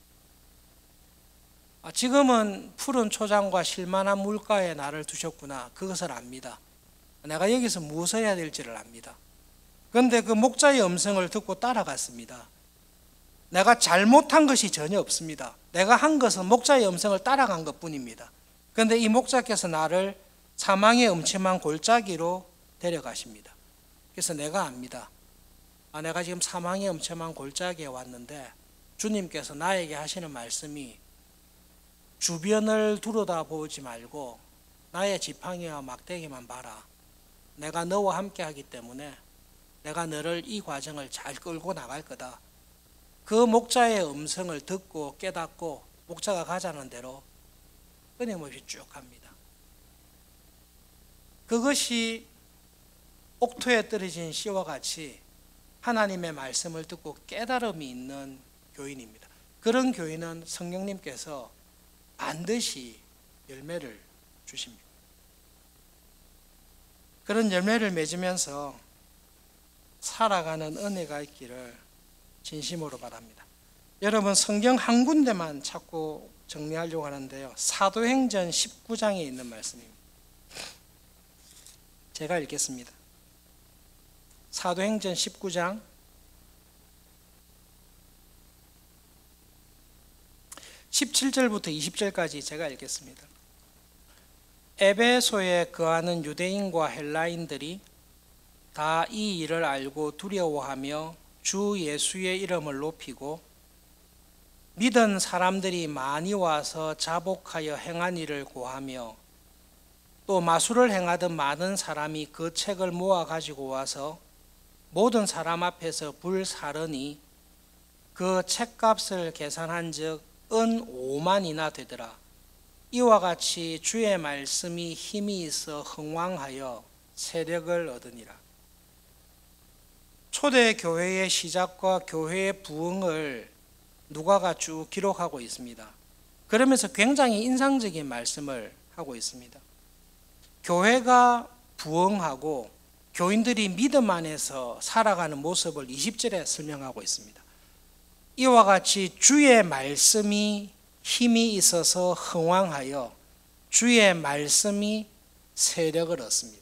지금은 푸른 초장과 쉴만한 물가에 나를 두셨구나. 그것을 압니다. 내가 여기서 무엇을 해야 될지를 압니다. 그런데 그 목자의 음성을 듣고 따라갔습니다. 내가 잘못한 것이 전혀 없습니다. 내가 한 것은 목자의 음성을 따라간 것뿐입니다. 그런데 이 목자께서 나를 사망의 음침한 골짜기로 데려가십니다. 그래서 내가 압니다. 내가 지금 사망의 음침한 골짜기에 왔는데 주님께서 나에게 하시는 말씀이 주변을 둘러다보지 말고 나의 지팡이와 막대기만 봐라. 내가 너와 함께 하기 때문에 내가 너를 이 과정을 잘 끌고 나갈 거다. 그 목자의 음성을 듣고 깨닫고 목자가 가자는 대로 끊임없이 쭉 갑니다. 그것이 옥토에 떨어진 씨와 같이 하나님의 말씀을 듣고 깨달음이 있는 교인입니다. 그런 교인은 성령님께서 반드시 열매를 주십니다. 그런 열매를 맺으면서 살아가는 은혜가 있기를 진심으로 바랍니다. 여러분 성경 한 군데만 찾고 정리하려고 하는데요. 사도행전 19장에 있는 말씀입니다. 제가 읽겠습니다. 사도행전 19장 17절부터 20절까지 제가 읽겠습니다. 에베소에 거하는 유대인과 헬라인들이 다 이 일을 알고 두려워하며 주 예수의 이름을 높이고 믿은 사람들이 많이 와서 자복하여 행한 일을 고하며 또 마술을 행하던 많은 사람이 그 책을 모아 가지고 와서 모든 사람 앞에서 불사르니 그 책값을 계산한 즉 은 5만이나 되더라. 이와 같이 주의 말씀이 힘이 있어 흥왕하여 세력을 얻으니라. 초대 교회의 시작과 교회의 부흥을 누가가 쭉 기록하고 있습니다. 그러면서 굉장히 인상적인 말씀을 하고 있습니다. 교회가 부흥하고 교인들이 믿음 안에서 살아가는 모습을 20절에 설명하고 있습니다. 이와 같이 주의 말씀이 힘이 있어서 흥왕하여 주의 말씀이 세력을 얻습니다.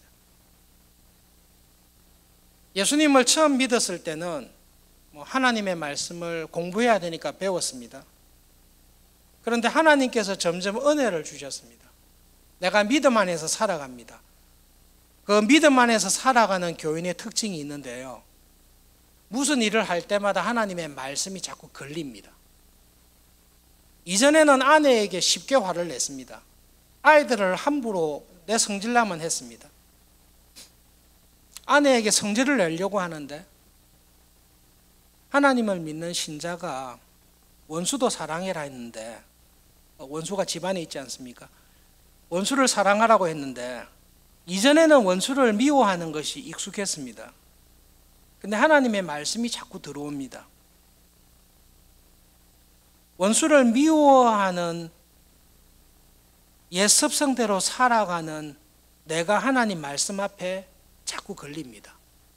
예수님을 처음 믿었을 때는 하나님의 말씀을 공부해야 되니까 배웠습니다. 그런데 하나님께서 점점 은혜를 주셨습니다. 내가 믿음 안에서 살아갑니다. 그 믿음 안에서 살아가는 교인의 특징이 있는데요. 무슨 일을 할 때마다 하나님의 말씀이 자꾸 걸립니다. 이전에는 아내에게 쉽게 화를 냈습니다. 아이들을 함부로 내 성질나면 했습니다. 아내에게 성질을 내려고 하는데, 하나님을 믿는 신자가 원수도 사랑해라 했는데, 원수가 집안에 있지 않습니까? 원수를 사랑하라고 했는데 이전에는 원수를 미워하는 것이 익숙했습니다. 근데 하나님의 말씀이 자꾸 들어옵니다. 원수를 미워하는 옛 습성대로 살아가는 내가 하나님 말씀 앞에 자꾸 걸립니다.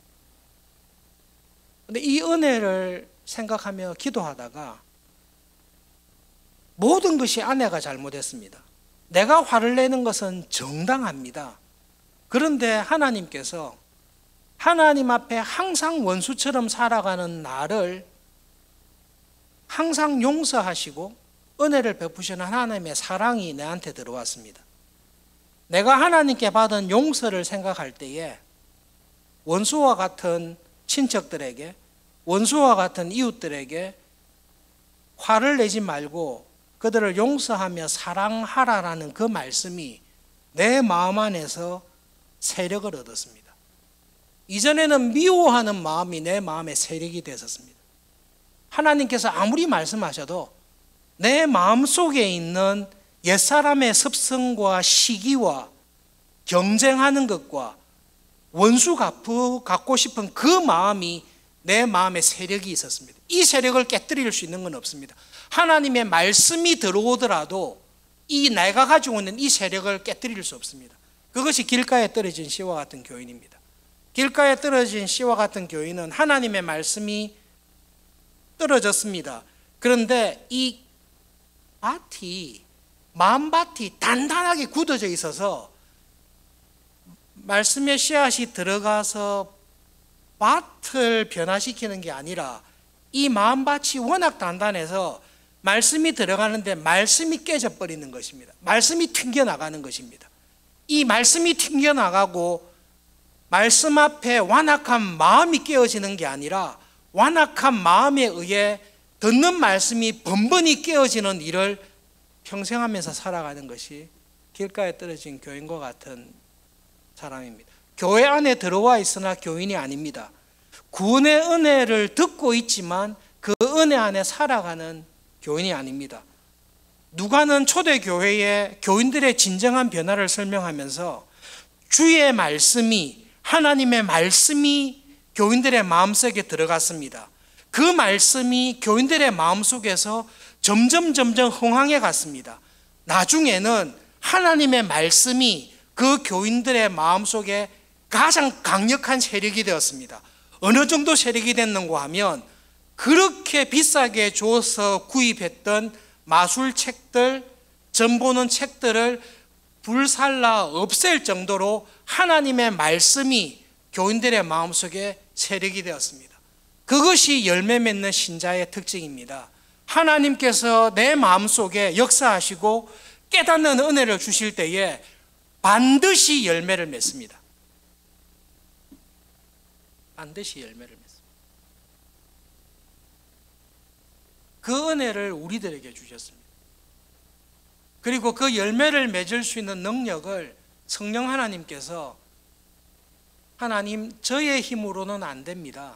근데 이 은혜를 생각하며 기도하다가 모든 것이 아내가 잘못했습니다. 내가 화를 내는 것은 정당합니다. 그런데 하나님께서 하나님 앞에 항상 원수처럼 살아가는 나를 항상 용서하시고 은혜를 베푸시는 하나님의 사랑이 내한테 들어왔습니다. 내가 하나님께 받은 용서를 생각할 때에 원수와 같은 친척들에게, 원수와 같은 이웃들에게 화를 내지 말고 그들을 용서하며 사랑하라라는 그 말씀이 내 마음 안에서 세력을 얻었습니다. 이전에는 미워하는 마음이 내 마음에 세력이 됐었습니다. 하나님께서 아무리 말씀하셔도 내 마음속에 있는 옛사람의 습성과 시기와 경쟁하는 것과 원수 갚고 싶은 그 마음이 내 마음에 세력이 있었습니다. 이 세력을 깨뜨릴 수 있는 건 없습니다. 하나님의 말씀이 들어오더라도 이 내가 가지고 있는 이 세력을 깨뜨릴 수 없습니다. 그것이 길가에 떨어진 씨와 같은 교인입니다. 길가에 떨어진 씨와 같은 교인은 하나님의 말씀이 떨어졌습니다. 그런데 이 마음밭이 단단하게 굳어져 있어서 말씀의 씨앗이 들어가서 밭을 변화시키는 게 아니라 이 마음밭이 워낙 단단해서 말씀이 들어가는데 말씀이 깨져버리는 것입니다. 말씀이 튕겨나가는 것입니다. 이 말씀이 튕겨나가고 말씀 앞에 완악한 마음이 깨어지는 게 아니라 완악한 마음에 의해 듣는 말씀이 번번이 깨어지는 일을 평생 하면서 살아가는 것이 길가에 떨어진 교인과 같은 사람입니다. 교회 안에 들어와 있으나 교인이 아닙니다. 구원의 은혜를 듣고 있지만 그 은혜 안에 살아가는 교인이 아닙니다. 누가는 초대교회의 교인들의 진정한 변화를 설명하면서 주의 말씀이, 하나님의 말씀이 교인들의 마음속에 들어갔습니다. 그 말씀이 교인들의 마음속에서 점점 흥황해 갔습니다. 나중에는 하나님의 말씀이 그 교인들의 마음속에 가장 강력한 세력이 되었습니다. 어느 정도 세력이 됐는가 하면 그렇게 비싸게 줘서 구입했던 마술책들, 전보는 책들을 불살라 없앨 정도로 하나님의 말씀이 교인들의 마음속에 세력이 되었습니다. 그것이 열매 맺는 신자의 특징입니다. 하나님께서 내 마음속에 역사하시고 깨닫는 은혜를 주실 때에 반드시 열매를 맺습니다. 반드시 열매를 맺습니다. 그 은혜를 우리들에게 주셨습니다. 그리고 그 열매를 맺을 수 있는 능력을 성령 하나님께서 하나님 저의 힘으로는 안 됩니다.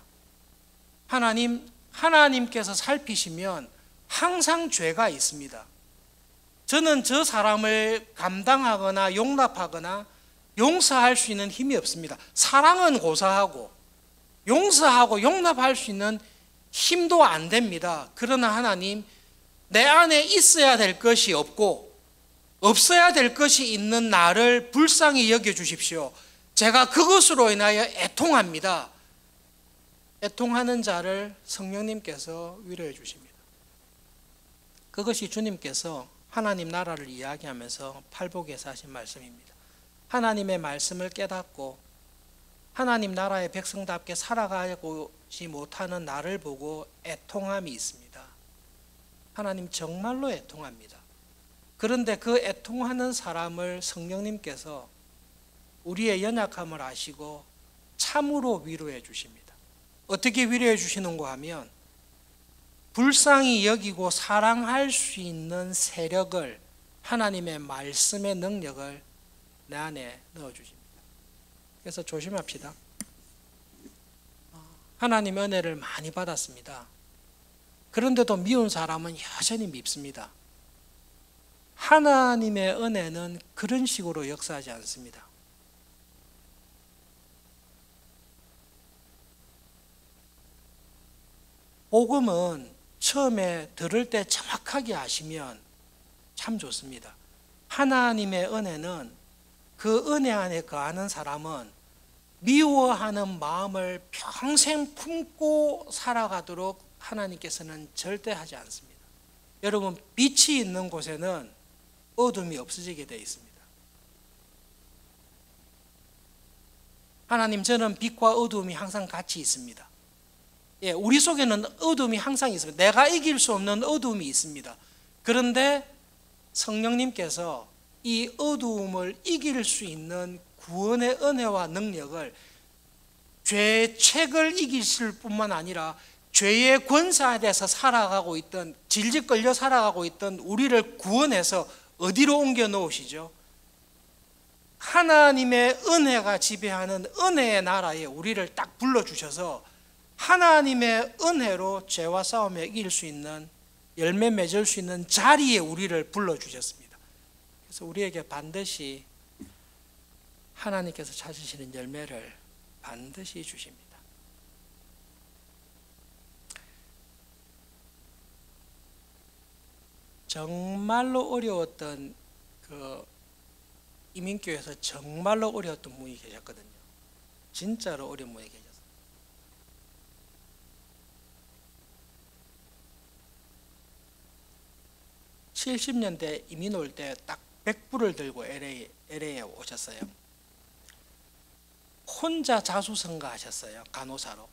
하나님께서 살피시면 항상 죄가 있습니다. 저는 저 사람을 감당하거나 용납하거나 용서할 수 있는 힘이 없습니다. 사랑은 고사하고 용서하고 용납할 수 있는 힘도 안 됩니다. 그러나 하나님, 내 안에 있어야 될 것이 없고 없어야 될 것이 있는 나를 불쌍히 여겨주십시오. 제가 그것으로 인하여 애통합니다. 애통하는 자를 성령님께서 위로해 주십니다. 그것이 주님께서 하나님 나라를 이야기하면서 팔복에서 하신 말씀입니다. 하나님의 말씀을 깨닫고 하나님 나라의 백성답게 살아가지 못하는 나를 보고 애통함이 있습니다. 하나님 정말로 애통합니다. 그런데 그 애통하는 사람을 성령님께서 우리의 연약함을 아시고 참으로 위로해 주십니다. 어떻게 위로해 주시는가 하면 불쌍히 여기고 사랑할 수 있는 세력을, 하나님의 말씀의 능력을 내 안에 넣어주십니다. 그래서 조심합시다. 하나님의 은혜를 많이 받았습니다. 그런데도 미운 사람은 여전히 밉습니다. 하나님의 은혜는 그런 식으로 역사하지 않습니다. 복음은 처음에 들을 때 정확하게 아시면 참 좋습니다. 하나님의 은혜는 그 은혜 안에 거하는 사람은 미워하는 마음을 평생 품고 살아가도록 하나님께서는 절대 하지 않습니다. 여러분, 빛이 있는 곳에는 어둠이 없어지게 되어 있습니다. 하나님, 저는 빛과 어둠이 항상 같이 있습니다. 예, 우리 속에는 어둠이 항상 있습니다. 내가 이길 수 없는 어둠이 있습니다. 그런데 성령님께서 이 어두움을 이길 수 있는 구원의 은혜와 능력을 죄의 책을 이기실 뿐만 아니라 죄의 권세에서 살아가고 있던, 질질 끌려 살아가고 있던 우리를 구원해서 어디로 옮겨 놓으시죠? 하나님의 은혜가 지배하는 은혜의 나라에 우리를 딱 불러주셔서 하나님의 은혜로 죄와 싸움에 이길 수 있는, 열매 맺을 수 있는 자리에 우리를 불러주셨습니다. 그래서 우리에게 반드시 하나님께서 찾으시는 열매를 반드시 주십니다. 정말로 어려웠던 그 이민교회에서 정말로 어려웠던 분이 계셨거든요. 진짜로 어려운 분이 계셨어요. 70년대 이민 올 때 딱 100불을 들고 LA에 오셨어요. 혼자 자수성가 하셨어요. 간호사로.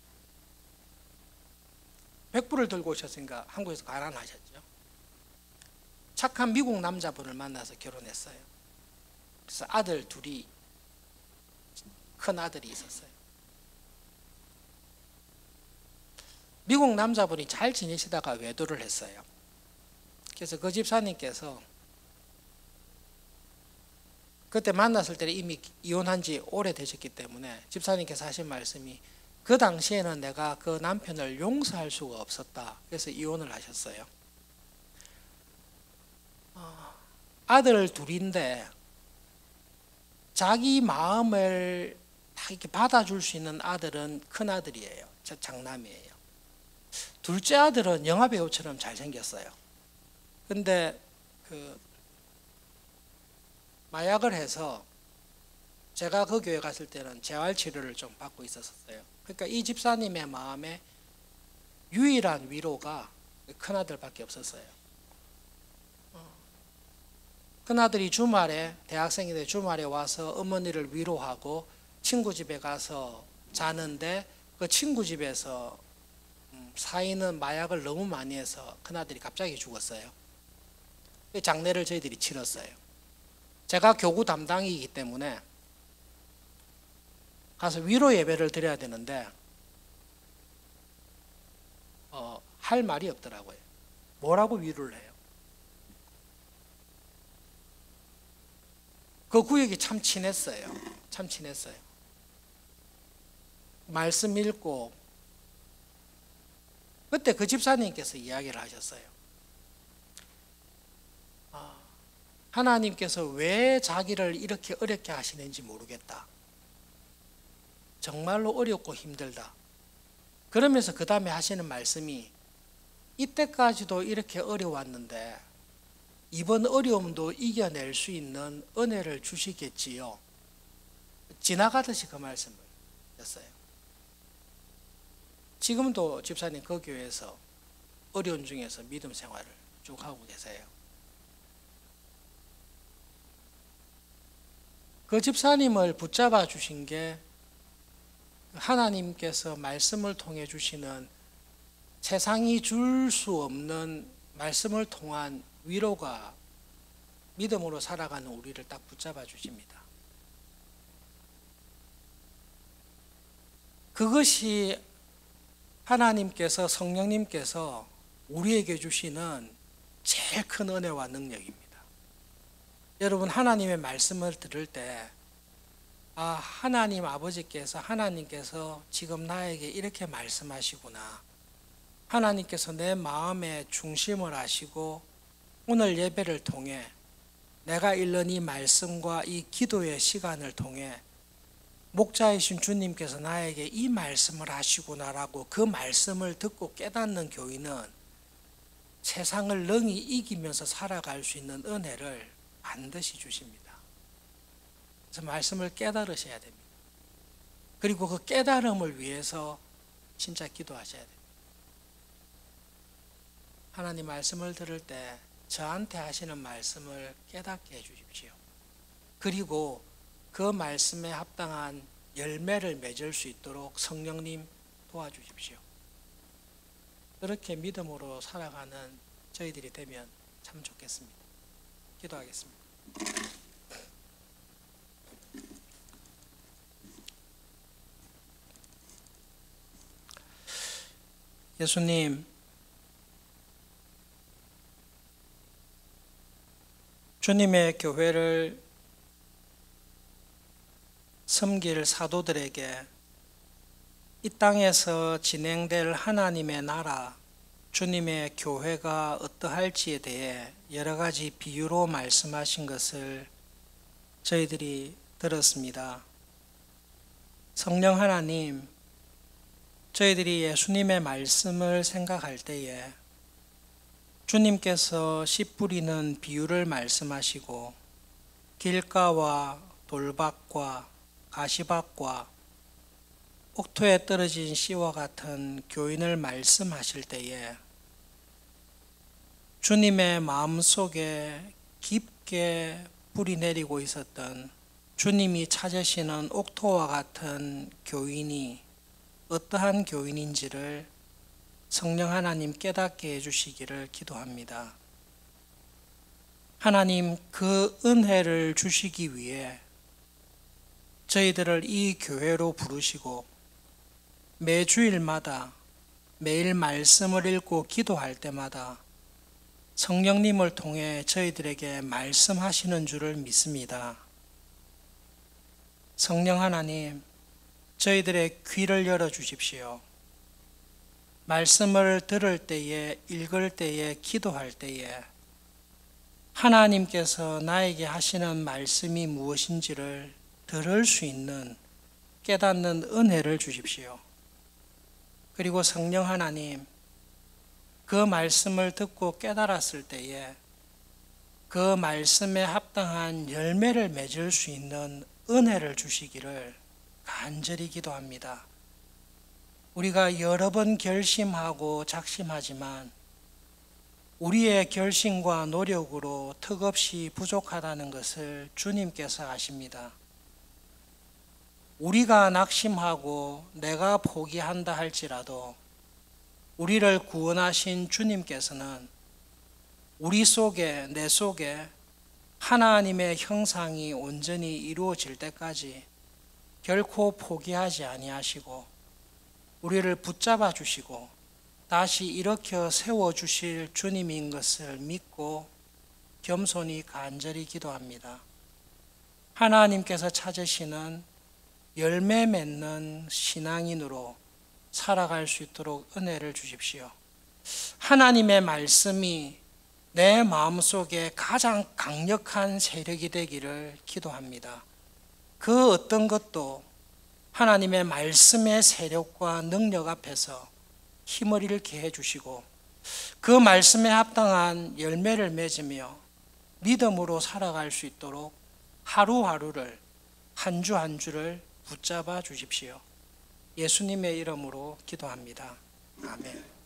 100불을 들고 오셨으니까 한국에서 가난하셨죠. 착한 미국 남자분을 만나서 결혼했어요. 그래서 아들 둘이, 큰 아들이 있었어요. 미국 남자분이 잘 지내시다가 외도를 했어요. 그래서 그 집사님께서 그때 만났을 때는 이미 이혼한 지 오래되셨기 때문에 집사님께서 하신 말씀이, 그 당시에는 내가 그 남편을 용서할 수가 없었다. 그래서 이혼을 하셨어요. 아들 둘인데 자기 마음을 다 이렇게 받아줄 수 있는 아들은 큰 아들이에요. 장남이에요. 둘째 아들은 영화 배우처럼 잘생겼어요. 근데 마약을 해서 제가 그 교회 갔을 때는 재활 치료를 좀 받고 있었어요. 그러니까 이 집사님의 마음에 유일한 위로가 큰아들밖에 없었어요. 큰아들이 주말에, 대학생인데 주말에 와서 어머니를 위로하고 친구 집에 가서 자는데, 그 친구 집에서 사인은 마약을 너무 많이 해서 큰아들이 갑자기 죽었어요. 장례를 저희들이 치렀어요. 제가 교구 담당이기 때문에 가서 위로 예배를 드려야 되는데 할 말이 없더라고요. 뭐라고 위로를 해요? 그 구역이 참 친했어요. 참 친했어요. 말씀 읽고, 그때 그 집사님께서 이야기를 하셨어요. 하나님께서 왜 자기를 이렇게 어렵게 하시는지 모르겠다. 정말로 어렵고 힘들다. 그러면서 그 다음에 하시는 말씀이, 이때까지도 이렇게 어려웠는데 이번 어려움도 이겨낼 수 있는 은혜를 주시겠지요. 지나가듯이 그 말씀을 했어요. 지금도 집사님 그 교회에서 어려운 중에서 믿음 생활을 쭉 하고 계세요. 그 집사님을 붙잡아 주신 게 하나님께서 말씀을 통해 주시는 세상이 줄 수 없는 말씀을 통한 위로가 믿음으로 살아가는 우리를 딱 붙잡아 주십니다. 그것이 하나님께서, 성령님께서 우리에게 주시는 제일 큰 은혜와 능력입니다. 여러분, 하나님의 말씀을 들을 때 하나님 아버지께서, 하나님께서 지금 나에게 이렇게 말씀하시구나. 하나님께서 내 마음의 중심을 아시고 오늘 예배를 통해 내가 읽는 이 말씀과 이 기도의 시간을 통해 목자이신 주님께서 나에게 이 말씀을 하시구나라고 그 말씀을 듣고 깨닫는 교인은 세상을 능히 이기면서 살아갈 수 있는 은혜를 반드시 주십니다. 그래서 말씀을 깨달으셔야 됩니다. 그리고 그 깨달음을 위해서 진짜 기도하셔야 됩니다. 하나님 말씀을 들을 때 저한테 하시는 말씀을 깨닫게 해주십시오. 그리고 그 말씀에 합당한 열매를 맺을 수 있도록 성령님 도와주십시오. 그렇게 믿음으로 살아가는 저희들이 되면 참 좋겠습니다. 기도하겠습니다. 예수님, 주님의 교회를 섬길 사도들에게 이 땅에서 진행될 하나님의 나라, 주님의 교회가 어떠할지에 대해 여러 가지 비유로 말씀하신 것을 저희들이 들었습니다. 성령 하나님, 저희들이 예수님의 말씀을 생각할 때에 주님께서 씨 뿌리는 비유를 말씀하시고 길가와 돌밭과 가시밭과 옥토에 떨어진 씨와 같은 교인을 말씀하실 때에 주님의 마음속에 깊게 뿌리 내리고 있었던 주님이 찾으시는 옥토와 같은 교인이 어떠한 교인인지를 성령 하나님 깨닫게 해주시기를 기도합니다. 하나님, 그 은혜를 주시기 위해 저희들을 이 교회로 부르시고 매주일마다 매일 말씀을 읽고 기도할 때마다 성령님을 통해 저희들에게 말씀하시는 줄을 믿습니다. 성령 하나님, 저희들의 귀를 열어주십시오. 말씀을 들을 때에, 읽을 때에, 기도할 때에 하나님께서 나에게 하시는 말씀이 무엇인지를 들을 수 있는 깨닫는 은혜를 주십시오. 그리고 성령 하나님, 그 말씀을 듣고 깨달았을 때에 그 말씀에 합당한 열매를 맺을 수 있는 은혜를 주시기를 간절히 기도합니다. 우리가 여러 번 결심하고 작심하지만 우리의 결심과 노력으로 턱없이 부족하다는 것을 주님께서 아십니다. 우리가 낙심하고 내가 포기한다 할지라도 우리를 구원하신 주님께서는 우리 속에, 내 속에 하나님의 형상이 온전히 이루어질 때까지 결코 포기하지 아니하시고 우리를 붙잡아 주시고 다시 일으켜 세워 주실 주님인 것을 믿고 겸손히 간절히 기도합니다. 하나님께서 찾으시는 열매 맺는 신앙인으로 살아갈 수 있도록 은혜를 주십시오. 하나님의 말씀이 내 마음속에 가장 강력한 세력이 되기를 기도합니다. 그 어떤 것도 하나님의 말씀의 세력과 능력 앞에서 힘을 잃게 해주시고 그 말씀에 합당한 열매를 맺으며 믿음으로 살아갈 수 있도록 하루하루를, 한 주 한 주를 붙잡아 주십시오. 예수님의 이름으로 기도합니다. 아멘.